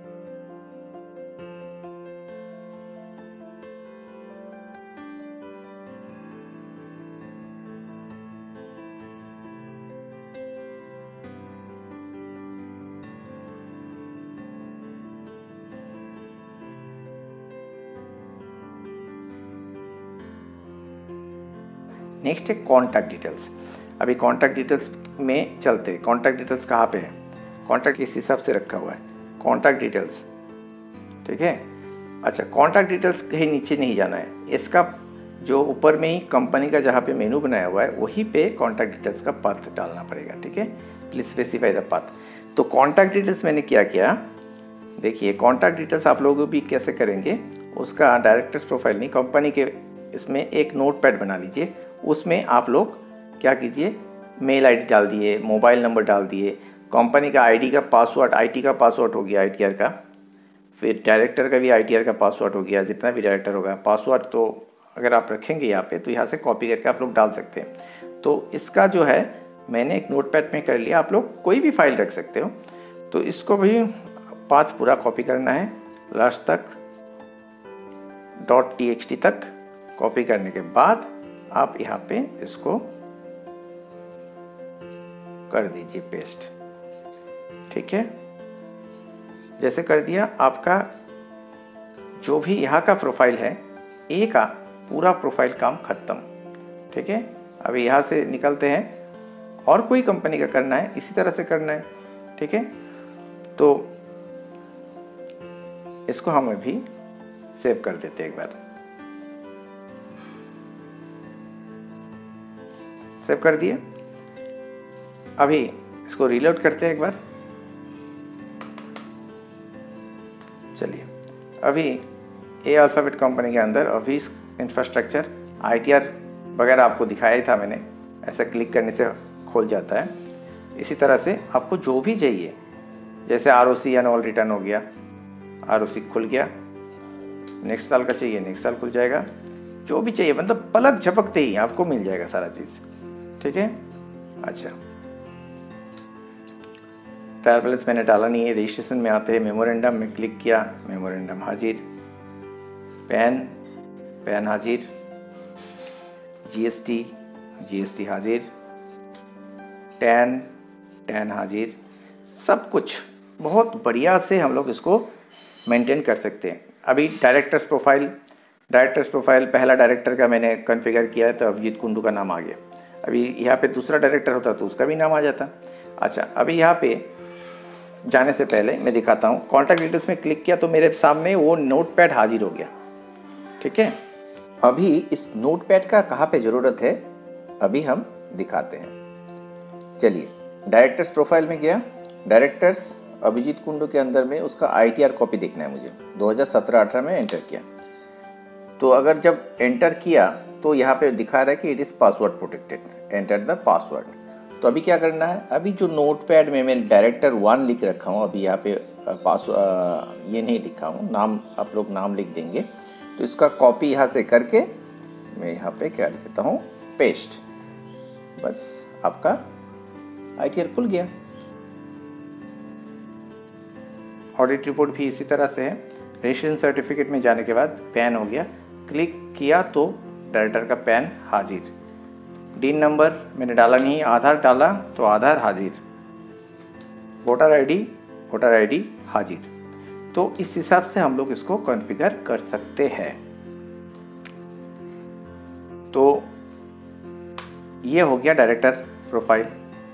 नेक्स्ट है कॉन्टैक्ट डिटेल्स। अभी कॉन्टैक्ट डिटेल्स में चलते हैं। कॉन्टैक्ट डिटेल्स कहाँ पे है, कॉन्टैक्ट किस हिसाब से रखा हुआ है, कॉन्टैक्ट डिटेल्स, ठीक है। अच्छा कॉन्टैक्ट डिटेल्स कहीं नीचे नहीं जाना है, इसका जो ऊपर में ही कंपनी का जहाँ पे मेनू बनाया हुआ है वहीं पे कॉन्टैक्ट डिटेल्स का पाथ डालना पड़ेगा, ठीक है। Please specify the path. तो कॉन्टैक्ट डिटेल्स मैंने क्या किया, देखिए कॉन्टैक्ट डिटेल्स आप लोग भी कैसे करेंगे, उसका डायरेक्टर्स प्रोफाइल नहीं, कंपनी के इसमें एक नोट पैड बना लीजिए, उसमें आप लोग क्या कीजिए, मेल आईडी डाल दिए, मोबाइल नंबर डाल दिए, कंपनी का आईडी का पासवर्ड, आईटी का पासवर्ड हो गया आईटीआर का, फिर डायरेक्टर का भी आईटीआर का पासवर्ड हो गया, जितना भी डायरेक्टर होगा पासवर्ड, तो अगर आप रखेंगे यहाँ पे तो यहाँ से कॉपी करके आप लोग डाल सकते हैं। तो इसका जो है मैंने एक नोटपैड में कर लिया, आप लोग कोई भी फाइल रख सकते हो। तो इसको भी पाथ पूरा कॉपी करना है लास्ट तक, डॉट टी एक्स टी तक कॉपी करने के बाद आप यहाँ पे इसको कर दीजिए पेस्ट। ठीक है, जैसे कर दिया, आपका जो भी यहाँ का प्रोफाइल है, ए का पूरा प्रोफाइल काम खत्म। ठीक है, अभी यहाँ से निकलते हैं, और कोई कंपनी का करना है इसी तरह से करना है। ठीक है, तो इसको हम अभी सेव कर देते हैं। एक बार सेव कर दिए, अभी इसको रीलोड करते हैं एक बार। चलिए, अभी ए अल्फाबेट कंपनी के अंदर अभी इंफ्रास्ट्रक्चर आईटीआर वगैरह आपको दिखाया ही था मैंने, ऐसा क्लिक करने से खोल जाता है। इसी तरह से आपको जो भी चाहिए, जैसे आरओसी एनुअल रिटर्न हो गया, आरओसी खुल गया, नेक्स्ट साल का चाहिए नेक्स्ट साल खुल जाएगा, जो भी चाहिए मतलब पलक झपकते ही आपको मिल जाएगा सारा चीज़। ठीक है, अच्छा, ट्रायल बैलेंस मैंने डाला नहीं है। रजिस्ट्रेशन में आते हैं, मेमोरेंडम में क्लिक किया, मेमोरेंडम हाजिर, पैन पैन हाजिर, जीएसटी जीएसटी हाजिर, टैन टैन हाजिर, सब कुछ बहुत बढ़िया से हम लोग इसको मेंटेन कर सकते हैं। अभी डायरेक्टर्स प्रोफाइल डायरेक्टर्स प्रोफाइल पहला डायरेक्टर का मैंने कॉन्फ़िगर किया है, तो अभिजीत कुंडू का नाम आ गया। अभी यहाँ पे दूसरा डायरेक्टर होता तो उसका भी नाम आ जाता। अच्छा, अभी यहाँ पे जाने से पहले मैं दिखाता हूँ, कॉन्टैक्ट डिटेल्स में क्लिक किया तो मेरे सामने वो नोटपैड हाजिर हो गया। ठीक है, अभी इस नोटपैड का कहाँ पे ज़रूरत है अभी हम दिखाते हैं। चलिए, डायरेक्टर्स प्रोफाइल में गया, डायरेक्टर्स अभिजीत कुंडू के अंदर में उसका आईटीआर कॉपी देखना है मुझे, दो हज़ार सत्रह अठारह में एंटर किया। तो अगर जब एंटर किया तो यहाँ पे दिखा रहा है कि it is password protected, enter the password. तो अभी क्या करना है, अभी जो नोटपैड में मैंने डायरेक्टर वन लिख रखा हूँ, अभी यहाँ पे पास ये नहीं लिखा हूँ, नाम आप लोग नाम लिख देंगे। तो इसका कॉपी यहाँ से करके मैं यहाँ पे क्या देता हूँ, पेस्ट, बस आपका आईटीआर खुल गया। ऑडिट रिपोर्ट भी इसी तरह से है। रजिस्ट्रेशन सर्टिफिकेट में जाने के बाद पैन हो गया, क्लिक किया तो डायरेक्टर का पैन हाजिर, डीन नंबर मैंने डाला नहीं, आधार डाला तो आधार हाजिर, वोटर आईडी वोटर आईडी हाजिर। तो इस हिसाब से हम लोग इसको कॉन्फ़िगर कर सकते हैं। तो ये हो गया डायरेक्टर प्रोफाइल।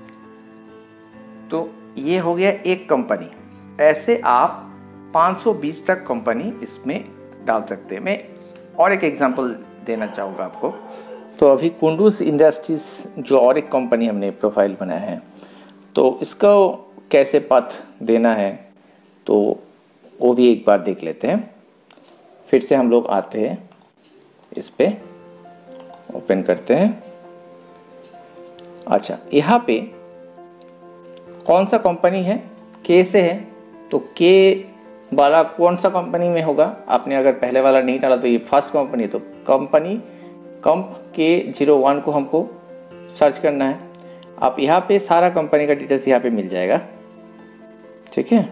तो ये हो गया एक कंपनी। ऐसे आप पाँच सौ बीस तक कंपनी इसमें डाल सकते हैं। मैं और एक एग्जांपल देना चाहूँगा आपको। तो अभी कुंडूस इंडस्ट्रीज जो और एक कंपनी हमने प्रोफाइल बनाया है, तो इसका कैसे पथ देना है तो वो भी एक बार देख लेते हैं। फिर से हम लोग आते हैं, इस पे ओपन करते हैं। अच्छा, यहाँ पे कौन सा कंपनी है, के से है, तो के वाला कौन सा कंपनी में होगा। आपने अगर पहले वाला नहीं डाला तो ये फर्स्ट कंपनी, तो कंपनी कंप के जीरो वन को हमको सर्च करना है। आप यहाँ पे सारा कंपनी का डिटेल्स यहाँ पे मिल जाएगा। ठीक है,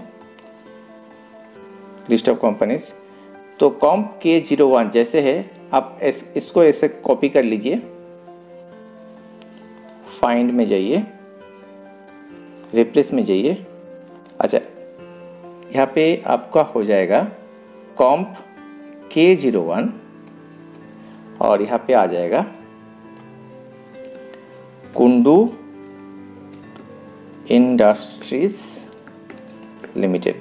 लिस्ट ऑफ कंपनीज। तो कंप के जीरो वन जैसे है, आप इस, इसको ऐसे कॉपी कर लीजिए, फाइंड में जाइए, रिप्लेस में जाइए। अच्छा, यहाँ पे आपका हो जाएगा कॉम्प के जीरो वन और यहाँ पे आ जाएगा कुंडू इंडस्ट्रीज लिमिटेड।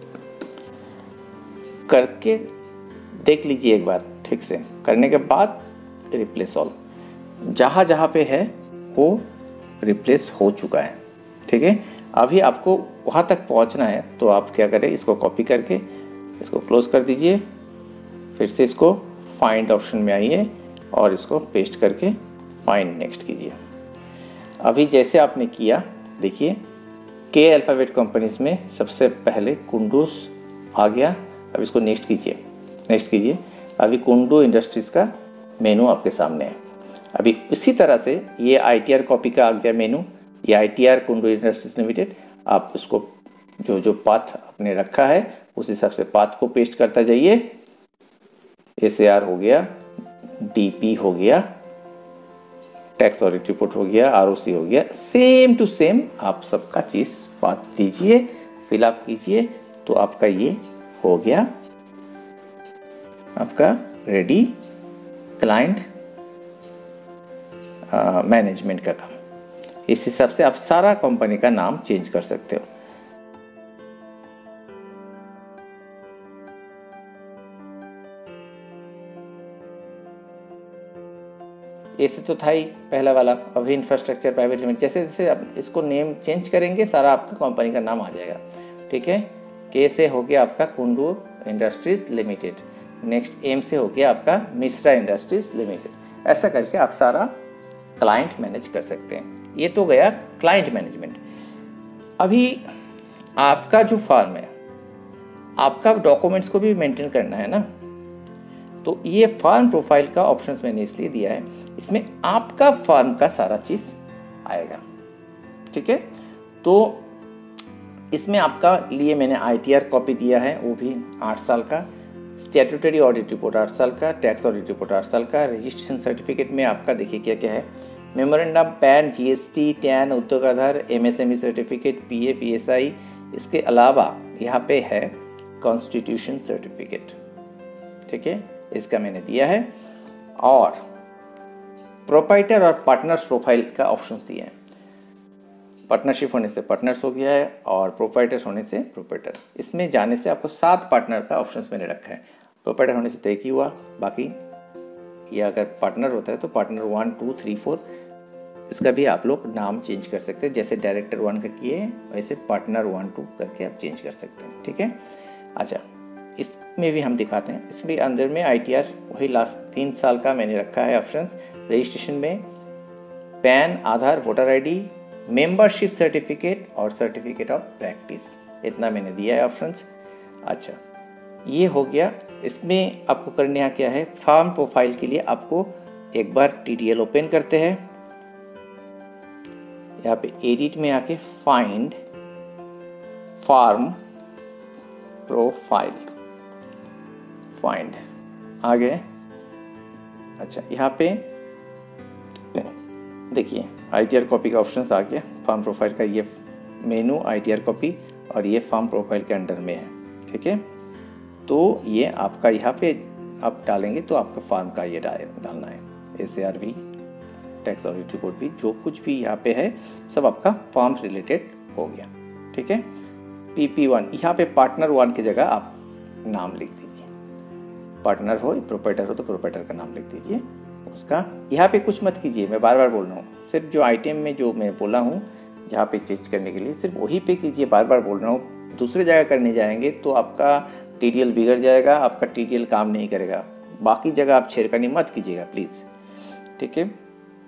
करके देख लीजिए एक बार ठीक से। करने के बाद रिप्लेस ऑल, जहाँ जहाँ पे है वो रिप्लेस हो चुका है। ठीक है, अभी आपको वहाँ तक पहुँचना है तो आप क्या करें, इसको कॉपी करके इसको क्लोज कर दीजिए, फिर से इसको फाइंड ऑप्शन में आइए और इसको पेस्ट करके फाइंड नेक्स्ट कीजिए। अभी जैसे आपने किया, देखिए के अल्फ़ाबेट कंपनीज में सबसे पहले कुंडूस आ गया। अब इसको नेक्स्ट कीजिए, नेक्स्ट कीजिए। अभी कुंडू इंडस्ट्रीज़ का मेनू आपके सामने है। अभी इसी तरह से ये आईटीआर कॉपी का आ गया मेनू, ये आईटीआर कुंडू इंडस्ट्रीज लिमिटेड। आप उसको जो जो पाथ आपने रखा है उस हिसाब से पाथ को पेस्ट करता जाइए। एस ए आर हो गया, डी पी हो गया, टैक्स ऑडिट रिपोर्ट हो गया, आरओसी हो गया, सेम टू सेम आप सबका चीज़ बात दीजिए, फिलअप कीजिए, तो आपका ये हो गया आपका रेडी क्लाइंट मैनेजमेंट का काम। इस हिसाब से आप सारा कंपनी का नाम चेंज कर सकते हो। ऐसे तो था ही पहला वाला। अभी इंफ्रास्ट्रक्चर प्राइवेट लिमिटेड, जैसे जैसे आप इसको नेम चेंज करेंगे सारा आपका कंपनी का नाम आ जाएगा। ठीक है, के से हो गया आपका Kundu industries limited, next M से हो गया आपका मिश्रा इंडस्ट्रीज लिमिटेड। ऐसा करके आप सारा क्लाइंट मैनेज कर सकते हैं। ये तो गया क्लाइंट मैनेजमेंट। अभी आपका जो फर्म है, आपका डॉक्यूमेंट्स को भी मेंटेन करना है ना, तो ये फर्म प्रोफाइल का ऑप्शंस मैंने इसलिए दिया है, इसमें आपका फर्म का सारा चीज आएगा। ठीक है, तो इसमें आपका लिए मैंने आईटीआर कॉपी दिया है, वो भी आठ साल का, स्टैट्यूटरी ऑडिट रिपोर्ट आठ साल का, टैक्स ऑडिट रिपोर्ट आठ साल का, रजिस्ट्रेशन सर्टिफिकेट में आपका देखिए क्या क्या है, memorandum, pan, GST, TAN, Udyog Aadhaar, MSME certificate, PA, PSI. इसके अलावा यहाँ पे है कॉन्स्टिट्यूशन सर्टिफिकेट। ठीक है, इसका मैंने दिया है, और प्रोप्राइटर और पार्टनर्स प्रोफाइल का ऑप्शंस दिए हैं। पार्टनरशिप होने से पार्टनर्स हो गया है, और प्रोप्राइटर्स होने से प्रोप्राइटर। इसमें जाने से आपको सात पार्टनर का ऑप्शंस मैंने रखा है। प्रोप्राइटर होने से तय ही हुआ, बाकी ये अगर पार्टनर होता है तो partner one two three four, इसका भी आप लोग नाम चेंज कर सकते हैं। जैसे डायरेक्टर वन का किए वैसे पार्टनर वन टू करके आप चेंज कर सकते हैं। ठीक है, अच्छा इसमें भी हम दिखाते हैं। इसमें अंदर में आईटीआर वही लास्ट तीन साल का मैंने रखा है ऑप्शंस। रजिस्ट्रेशन में PAN, Aadhaar, voter ID, membership certificate और सर्टिफिकेट ऑफ प्रैक्टिस, इतना मैंने दिया है ऑप्शंस। अच्छा ये हो गया। इसमें आपको करने यहाँ क्या है, फर्म प्रोफाइल के लिए आपको एक बार टीडीएल ओपन करते हैं, यहाँ पे एडिट में आके फाइंड फर्म प्रोफाइल, फाइंड आ गए। अच्छा यहाँ पे देखिए आईटीआर कॉपी का ऑप्शन आ गया। फर्म प्रोफाइल का ये मेनू आईटीआर कॉपी, और ये फर्म प्रोफाइल के अंडर में है। ठीक है, तो ये आपका यहाँ पे आप डालेंगे तो आपका फर्म का ये डालना है, एसएआर भी, टैक्स ऑडिट रिपोर्ट भी, जो कुछ भी यहाँ पे है सब आपका फर्म रिलेटेड हो गया। ठीक है, पीपी वन, यहाँ पे पार्टनर वन की जगह आप नाम लिख दीजिए। पार्टनर हो, प्रोप्राइटर हो तो प्रोप्राइटर का नाम लिख दीजिए उसका। यहाँ पे कुछ मत कीजिए, मैं बार बार बोल रहा हूँ, सिर्फ जो आइटम में जो मैं बोला हूँ जहाँ पे चेंज करने के लिए सिर्फ वही पे कीजिए। बार बार बोल रहा हूँ, दूसरे जगह करने जाएंगे तो आपका टीडीएल बिगड़ जाएगा, आपका टीडीएल काम नहीं करेगा। बाकी जगह आप छेड़खानी मत कीजिएगा प्लीज़। ठीक है,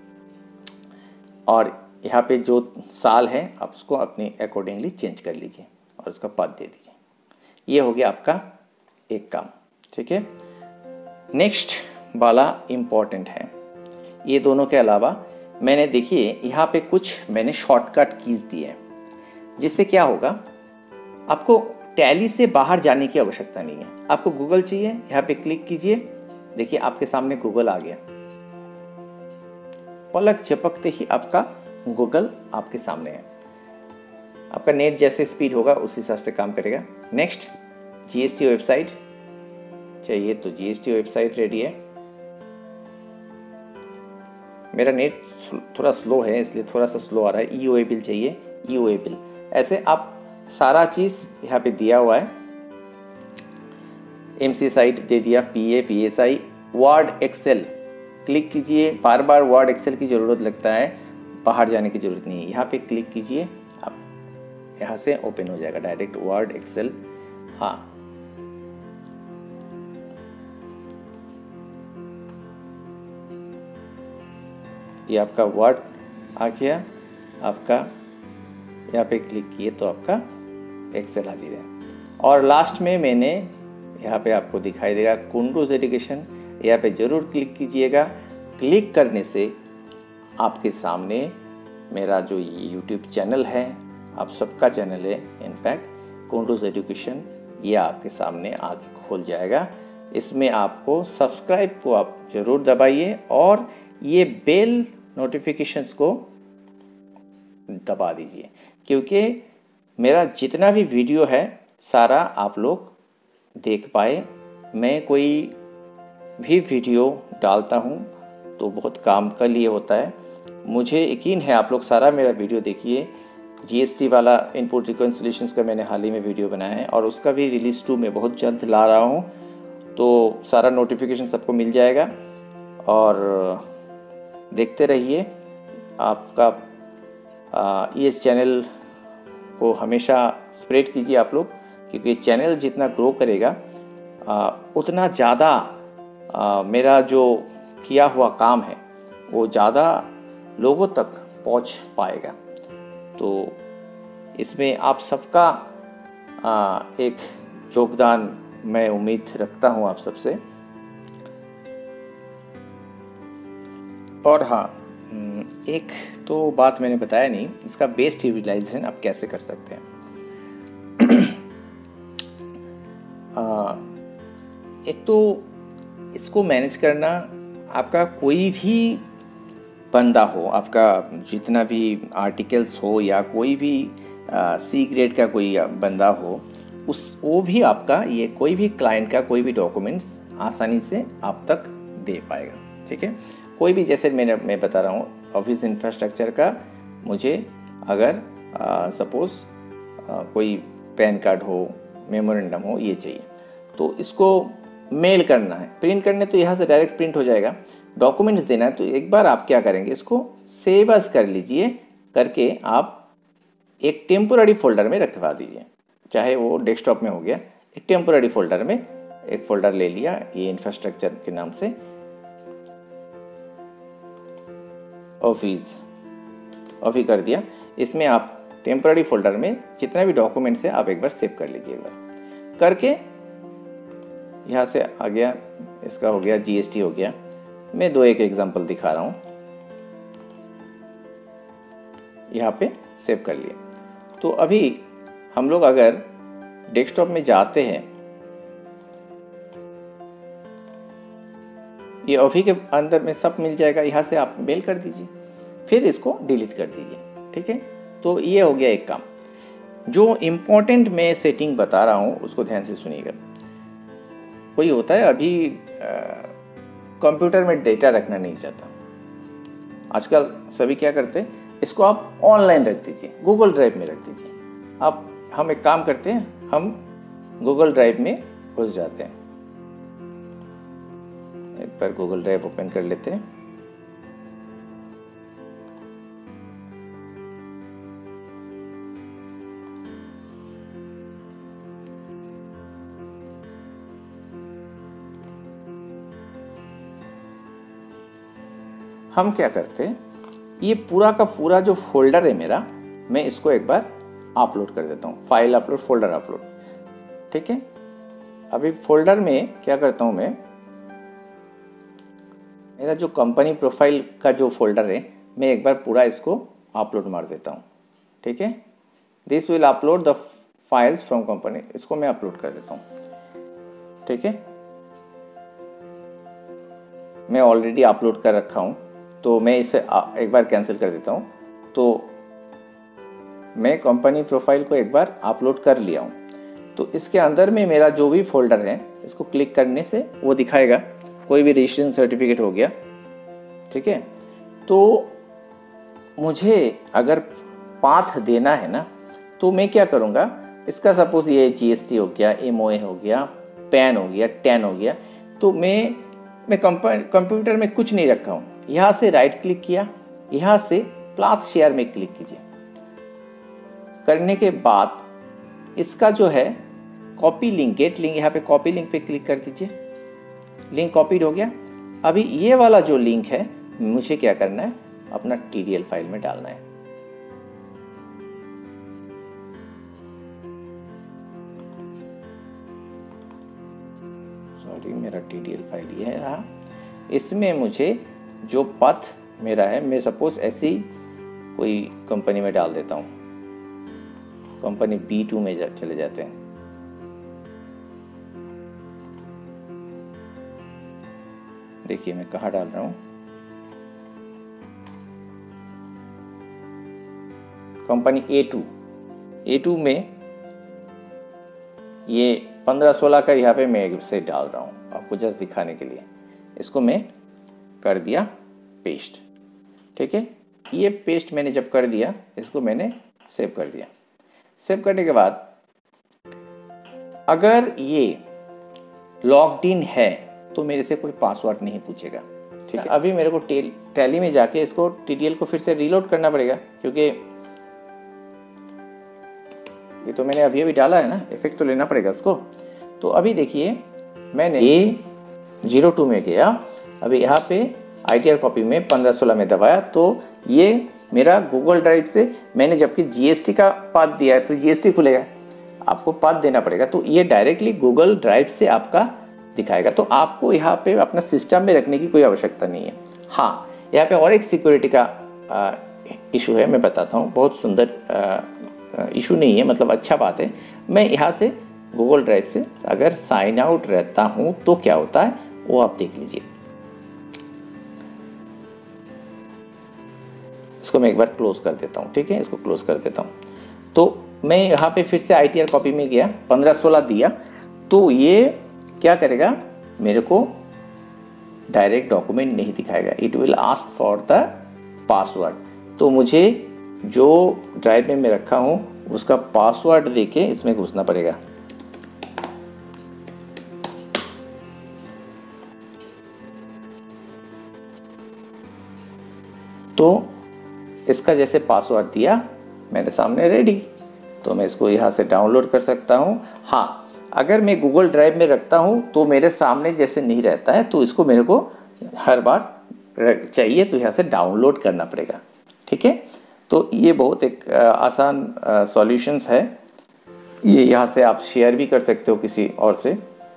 और यहाँ पे जो साल है आप उसको अपने अकॉर्डिंगली चेंज कर लीजिए और उसका पद दे दीजिए। ये हो गया आपका एक काम। ठीक है, नेक्स्ट वाला इम्पॉर्टेंट है। ये दोनों के अलावा मैंने देखिए यहाँ पे कुछ मैंने शॉर्टकट कीज दिए हैं, जिससे क्या होगा, आपको टैली से बाहर जाने की आवश्यकता नहीं है। आपको गूगल चाहिए, यहाँ पे क्लिक कीजिए, देखिए आपके सामने गूगल आ गया। पलक झपकते ही आपका गूगल आपके सामने है। आपका नेट जैसे स्पीड होगा उस हिसाब से काम करेगा। नेक्स्ट जीएसटी वेबसाइट चाहिए तो जीएसटी वेबसाइट रेडी है। मेरा नेट थोड़ा स्लो है इसलिए थोड़ा सा स्लो आ रहा है। ईओए बिल चाहिए, ईओए बिल। ऐसे आप सारा चीज यहाँ पे दिया हुआ है। एमसी साइट दे दिया, PA, PSI, word, excel click कीजिए। बार बार वर्ड एक्सेल की जरूरत लगता है, बाहर जाने की जरूरत नहीं है। यहाँ पे क्लिक कीजिए, आप यहाँ से ओपन हो जाएगा डायरेक्ट वर्ड एक्सेल। हाँ, ये आपका वर्ड आ गया। आपका यहाँ पे क्लिक किए तो आपका एक्सेल हाजिर है। और लास्ट में मैंने यहाँ पे आपको दिखाई देगा कुंडूज एजुकेशन, यहाँ पे जरूर क्लिक कीजिएगा। क्लिक करने से आपके सामने मेरा जो यूट्यूब चैनल है, आप सबका चैनल है इनफैक्ट, कुंडूज एजुकेशन, ये आपके सामने आगे खोल जाएगा। इसमें आपको सब्सक्राइब को आप जरूर दबाइए और ये बेल नोटिफिकेशंस को दबा दीजिए, क्योंकि मेरा जितना भी वीडियो है सारा आप लोग देख पाए। मैं कोई भी वीडियो डालता हूँ तो बहुत काम के लिए होता है। मुझे यकीन है आप लोग सारा मेरा वीडियो देखिए। जीएसटी वाला इनपुट रिकॉन्सिलेशंस का मैंने हाल ही में वीडियो बनाया है और उसका भी रिलीज़ टू मैं बहुत जल्द ला रहा हूँ, तो सारा नोटिफिकेशन सबको मिल जाएगा और देखते रहिए। आपका ये चैनल को हमेशा स्प्रेड कीजिए आप लोग, क्योंकि चैनल जितना ग्रो करेगा आ, उतना ज़्यादा मेरा जो किया हुआ काम है वो ज़्यादा लोगों तक पहुंच पाएगा। तो इसमें आप सबका एक योगदान मैं उम्मीद रखता हूं आप सबसे। और हाँ, एक तो बात मैंने बताया नहीं, इसका बेस्ट यूटिलाइजेशन आप कैसे कर सकते हैं। आ, एक तो इसको मैनेज करना, आपका कोई भी बंदा हो, आपका जितना भी आर्टिकल्स हो या कोई भी सी ग्रेड का कोई बंदा हो, उस वो भी आपका ये कोई भी क्लाइंट का कोई भी डॉक्यूमेंट्स आसानी से आप तक दे पाएगा। ठीक है, कोई भी, जैसे मैंने मैं बता रहा हूँ ऑफिस इंफ्रास्ट्रक्चर का, मुझे अगर सपोज कोई पैन कार्ड हो, मेमोरेंडम हो, ये चाहिए, तो इसको मेल करना है, प्रिंट करने तो यहाँ से डायरेक्ट प्रिंट हो जाएगा। डॉक्यूमेंट्स देना है तो एक बार आप क्या करेंगे, इसको सेव एज कर लीजिए, करके आप एक टेम्पोररी फोल्डर में रखवा दीजिए, चाहे वो डेस्कटॉप में हो गया, एक टेम्पोररी फोल्डर में एक फोल्डर ले लिया ये इंफ्रास्ट्रक्चर के नाम से, ऑफिस ऑफिस कर दिया। इसमें आप टेम्पोररी फोल्डर में जितना भी डॉक्यूमेंट्स है आप एक बार सेव कर लीजिए। एक बार करके यहाँ से आ गया, इसका हो गया, जीएसटी हो गया। मैं दो एक एग्जांपल दिखा रहा हूँ, यहाँ पे सेव कर लिए। तो अभी हम लोग अगर डेस्कटॉप में जाते हैं, ये ऑफिस के अंदर में सब मिल जाएगा, यहाँ से आप मेल कर दीजिए, फिर इसको डिलीट कर दीजिए। ठीक है, तो ये हो गया एक काम। जो इम्पोर्टेंट मैं सेटिंग बता रहा हूँ उसको ध्यान से सुनिएगा। कोई होता है अभी कंप्यूटर में डेटा रखना नहीं चाहता, आजकल सभी क्या करते हैं, इसको आप ऑनलाइन रख दीजिए, गूगल ड्राइव में रख दीजिए। आप हम एक काम करते हैं, हम गूगल ड्राइव में घुस जाते हैं। एक बार गूगल ड्राइव ओपन कर लेते हैं। हम क्या करते हैं, ये पूरा का पूरा जो फोल्डर है मेरा, मैं इसको एक बार अपलोड कर देता हूँ, फाइल अपलोड, फोल्डर अपलोड। ठीक है, अभी फोल्डर में क्या करता हूँ मैं, मेरा जो कंपनी प्रोफाइल का जो फोल्डर है, मैं एक बार पूरा इसको अपलोड मार देता हूँ। ठीक है, this will upload the files from company, इसको मैं अपलोड कर देता हूँ। ठीक है, मैं ऑलरेडी अपलोड कर रखा हूँ, तो मैं इसे एक बार कैंसिल कर देता हूँ। तो मैं कंपनी प्रोफाइल को एक बार अपलोड कर लिया हूँ, तो इसके अंदर में मेरा जो भी फोल्डर है, इसको क्लिक करने से वो दिखाएगा, कोई भी रजिस्ट्रेशन सर्टिफिकेट हो गया। ठीक है, तो मुझे अगर पाथ देना है ना, तो मैं क्या करूँगा, इसका सपोज ये जीएसटी हो गया, एमओए हो गया, पैन हो गया, टैन हो गया, तो मैं मैं कंप्यूटर में कुछ नहीं रखा हूँ, यहाँ से राइट क्लिक किया, यहाँ से प्लस शेयर में क्लिक कीजिए। करने के बाद इसका जो है कॉपी लिंक, गेट लिंक, यहाँ पे कॉपी लिंक पे क्लिक कर दीजिए। लिंक कॉपीड हो गया। अभी ये वाला जो लिंक है मुझे क्या करना है, अपना टीडीएल फाइल में डालना है। सॉरी, मेरा टीडीएल फाइल ये रहा। इसमें मुझे जो पथ मेरा है, मैं सपोज ऐसी कोई कंपनी में डाल देता हूँ, कंपनी बी टू में जा, चले जाते हैं। देखिए मैं कहाँ डाल रहा हूँ, company A two A two में ये पंद्रह सोलह का यहाँ पे मैं इसे डाल रहा हूँ आपको जस्ट दिखाने के लिए। इसको मैं कर दिया पेस्ट, ठीक है। ये पेस्ट मैंने जब कर दिया, इसको मैंने सेव कर दिया। सेव करने के बाद अगर ये लॉग्ड इन है तो मेरे से कोई पासवर्ड नहीं पूछेगा, ठीक है। अभी मेरे को टैली में जाके इसको टीटीएल को फिर से रीलोड करना पड़ेगा, क्योंकि ये तो मैंने अभी अभी डाला है ना, इफेक्ट तो लेना पड़ेगा उसको। तो अभी देखिए मैंने ये जीरो टू में गया, अभी यहाँ पे आईटीआर कॉपी में पंद्रह सोलह में दबाया, तो ये मेरा गूगल ड्राइव से मैंने जबकि जीएसटी का पाथ दिया है तो जीएसटी खुलेगा, आपको पाथ देना पड़ेगा, तो ये डायरेक्टली गूगल ड्राइव से आपका दिखाएगा। तो आपको यहाँ पे अपना सिस्टम में रखने की कोई आवश्यकता नहीं है। हाँ, यहाँ पे और एक सिक्योरिटी का इशू है, मैं बताता हूँ। बहुत सुंदर इशू नहीं है, मतलब अच्छा बात है। मैं यहाँ से गूगल ड्राइव से अगर साइन आउट रहता हूँ तो क्या होता है वो आप देख लीजिए। इसको मैं एक बार क्लोज कर देता हूँ, ठीक है, इसको क्लोज कर देता हूँ। तो मैं यहाँ पे फिर से आईटीआर कॉपी में गया, पंद्रह सोलह दिया, तो ये क्या करेगा, मेरे को डायरेक्ट डॉक्यूमेंट नहीं दिखाएगा, it will ask for the password. तो मुझे जो ड्राइव में मैं रखा हूँ उसका पासवर्ड देके इसमें घुसना पड़ेगा। तो इसका जैसे पासवर्ड दिया मेरे सामने रेडी, तो मैं इसको यहाँ से डाउनलोड कर सकता हूँ। हाँ, अगर मैं गूगल ड्राइव में रखता हूँ तो मेरे सामने जैसे नहीं रहता है, तो इसको मेरे को हर बार चाहिए तो यहाँ से डाउनलोड करना पड़ेगा, ठीक है। तो ये बहुत एक आसान सॉल्यूशंस है, ये यहाँ से आप शेयर भी कर सकते हो किसी और से,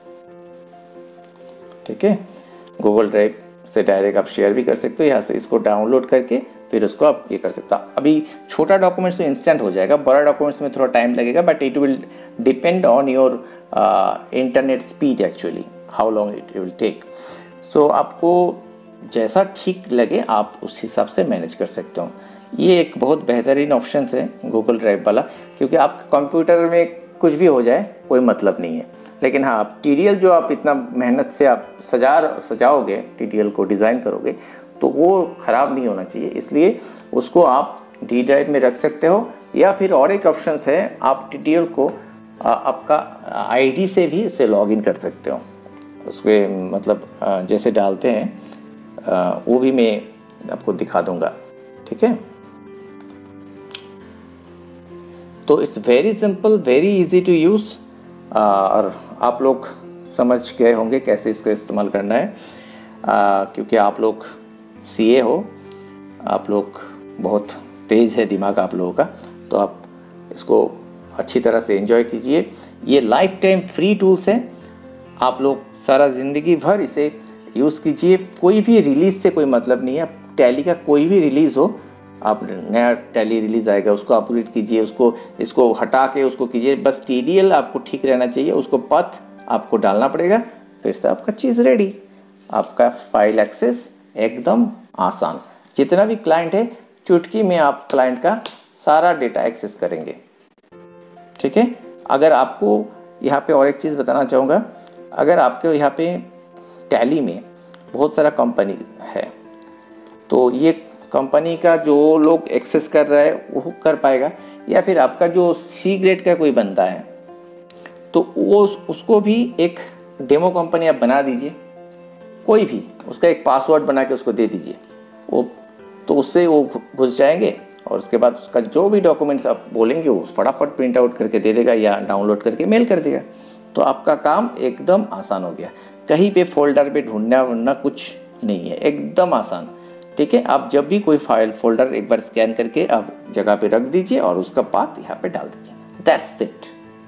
ठीक है। गूगल ड्राइव से डायरेक्ट आप शेयर भी कर सकते हो, यहाँ से इसको डाउनलोड करके फिर उसको आप ये कर सकते हो। अभी छोटा डॉक्यूमेंट्स तो इंस्टेंट हो जाएगा, बड़ा डॉक्यूमेंट्स में थोड़ा टाइम लगेगा, but it will depend on your internet speed actually, how long it will take. So आपको जैसा ठीक लगे आप उस हिसाब से मैनेज कर सकते हो। ये एक बहुत बेहतरीन ऑप्शन है गूगल ड्राइव वाला, क्योंकि आपके कंप्यूटर में कुछ भी हो जाए कोई मतलब नहीं है, लेकिन हाँ आप टीटीएल जो आप इतना मेहनत से आप सजा सजाओगे, टीटीएल को डिज़ाइन करोगे, तो वो ख़राब नहीं होना चाहिए, इसलिए उसको आप डी ड्राइव में रख सकते हो। या फिर और एक ऑप्शन है, आप टीटीएल को आ, आपका आईडी से भी उसे लॉगिन कर सकते हो। उसके मतलब आ, जैसे डालते हैं आ, वो भी मैं आपको दिखा दूंगा, ठीक है। तो it's very simple, very easy to use, और आप लोग समझ गए होंगे कैसे इसका इस्तेमाल करना है, आ, क्योंकि आप लोग सीए हो, आप लोग बहुत तेज़ है दिमाग आप लोगों का, तो आप इसको अच्छी तरह से एंजॉय कीजिए। ये लाइफ टाइम फ्री टूल्स हैं, आप लोग सारा ज़िंदगी भर इसे यूज़ कीजिए। कोई भी रिलीज़ से कोई मतलब नहीं है, टैली का कोई भी रिलीज़ हो, आप नया टैली रिलीज़ आएगा उसको अपग्रेड कीजिए, उसको इसको हटा के उसको कीजिए, बस टीडीएल आपको ठीक रहना चाहिए, उसको पथ आपको डालना पड़ेगा, फिर से आपका चीज़ रेडी, आपका फाइल एक्सेस एकदम आसान। जितना भी क्लाइंट है, चुटकी में आप क्लाइंट का सारा डेटा एक्सेस करेंगे, ठीक है। अगर आपको यहाँ पे और एक चीज़ बताना चाहूँगा, अगर आपके यहाँ पे टैली में बहुत सारा कंपनी है, तो ये कंपनी का जो लोग एक्सेस कर रहा है वो कर पाएगा, या फिर आपका जो सी ग्रेड का कोई बंदा है तो वो उसको भी एक डेमो कंपनी आप बना दीजिए, कोई भी उसका एक पासवर्ड बना के उसको दे दीजिए, वो तो उससे वो घुस जाएंगे, और उसके बाद उसका जो भी डॉक्यूमेंट्स आप बोलेंगे वो फटाफट प्रिंट आउट करके दे देगा या डाउनलोड करके मेल कर देगा। तो आपका काम एकदम आसान हो गया, कहीं पे फोल्डर पे ढूंढना वूढना कुछ नहीं है, एकदम आसान, ठीक है। आप जब भी कोई फाइल फोल्डर एक बार स्कैन करके आप जगह पे रख दीजिए और उसका पाथ यहाँ पे डाल दीजिए, दैट्स इट,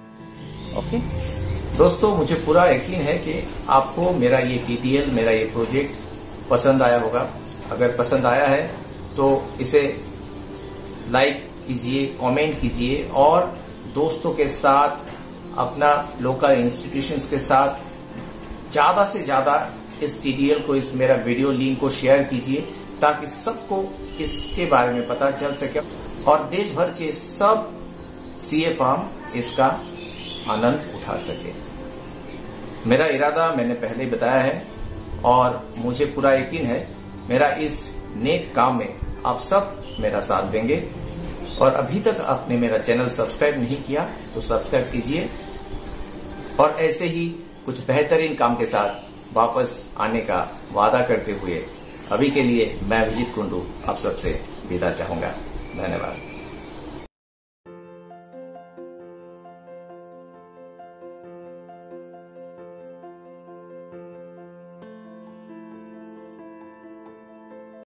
ओके। दोस्तों, मुझे पूरा यकीन है कि आपको मेरा ये टीटीएल, मेरा ये प्रोजेक्ट पसंद आया होगा। अगर पसंद आया है तो इसे लाइक कीजिए, कमेंट कीजिए, और दोस्तों के साथ, अपना लोकल इंस्टीट्यूशंस के साथ ज्यादा से ज्यादा इस टीटीएल को, इस मेरा वीडियो लिंक को शेयर कीजिए, ताकि सबको इसके बारे में पता चल सके। और देश भर के सब सीए फार्म इसका आनंद उठा सके। मेरा इरादा मैंने पहले ही बताया है और मुझे पूरा यकीन है मेरा इस नेक काम में आप सब मेरा साथ देंगे। और अभी तक आपने मेरा चैनल सब्सक्राइब नहीं किया तो सब्सक्राइब कीजिए और ऐसे ही कुछ बेहतरीन काम के साथ वापस आने का वादा करते हुए अभी के लिए मैं अभिजीत कुंडू आप सबसे विदा चाहूंगा। धन्यवाद।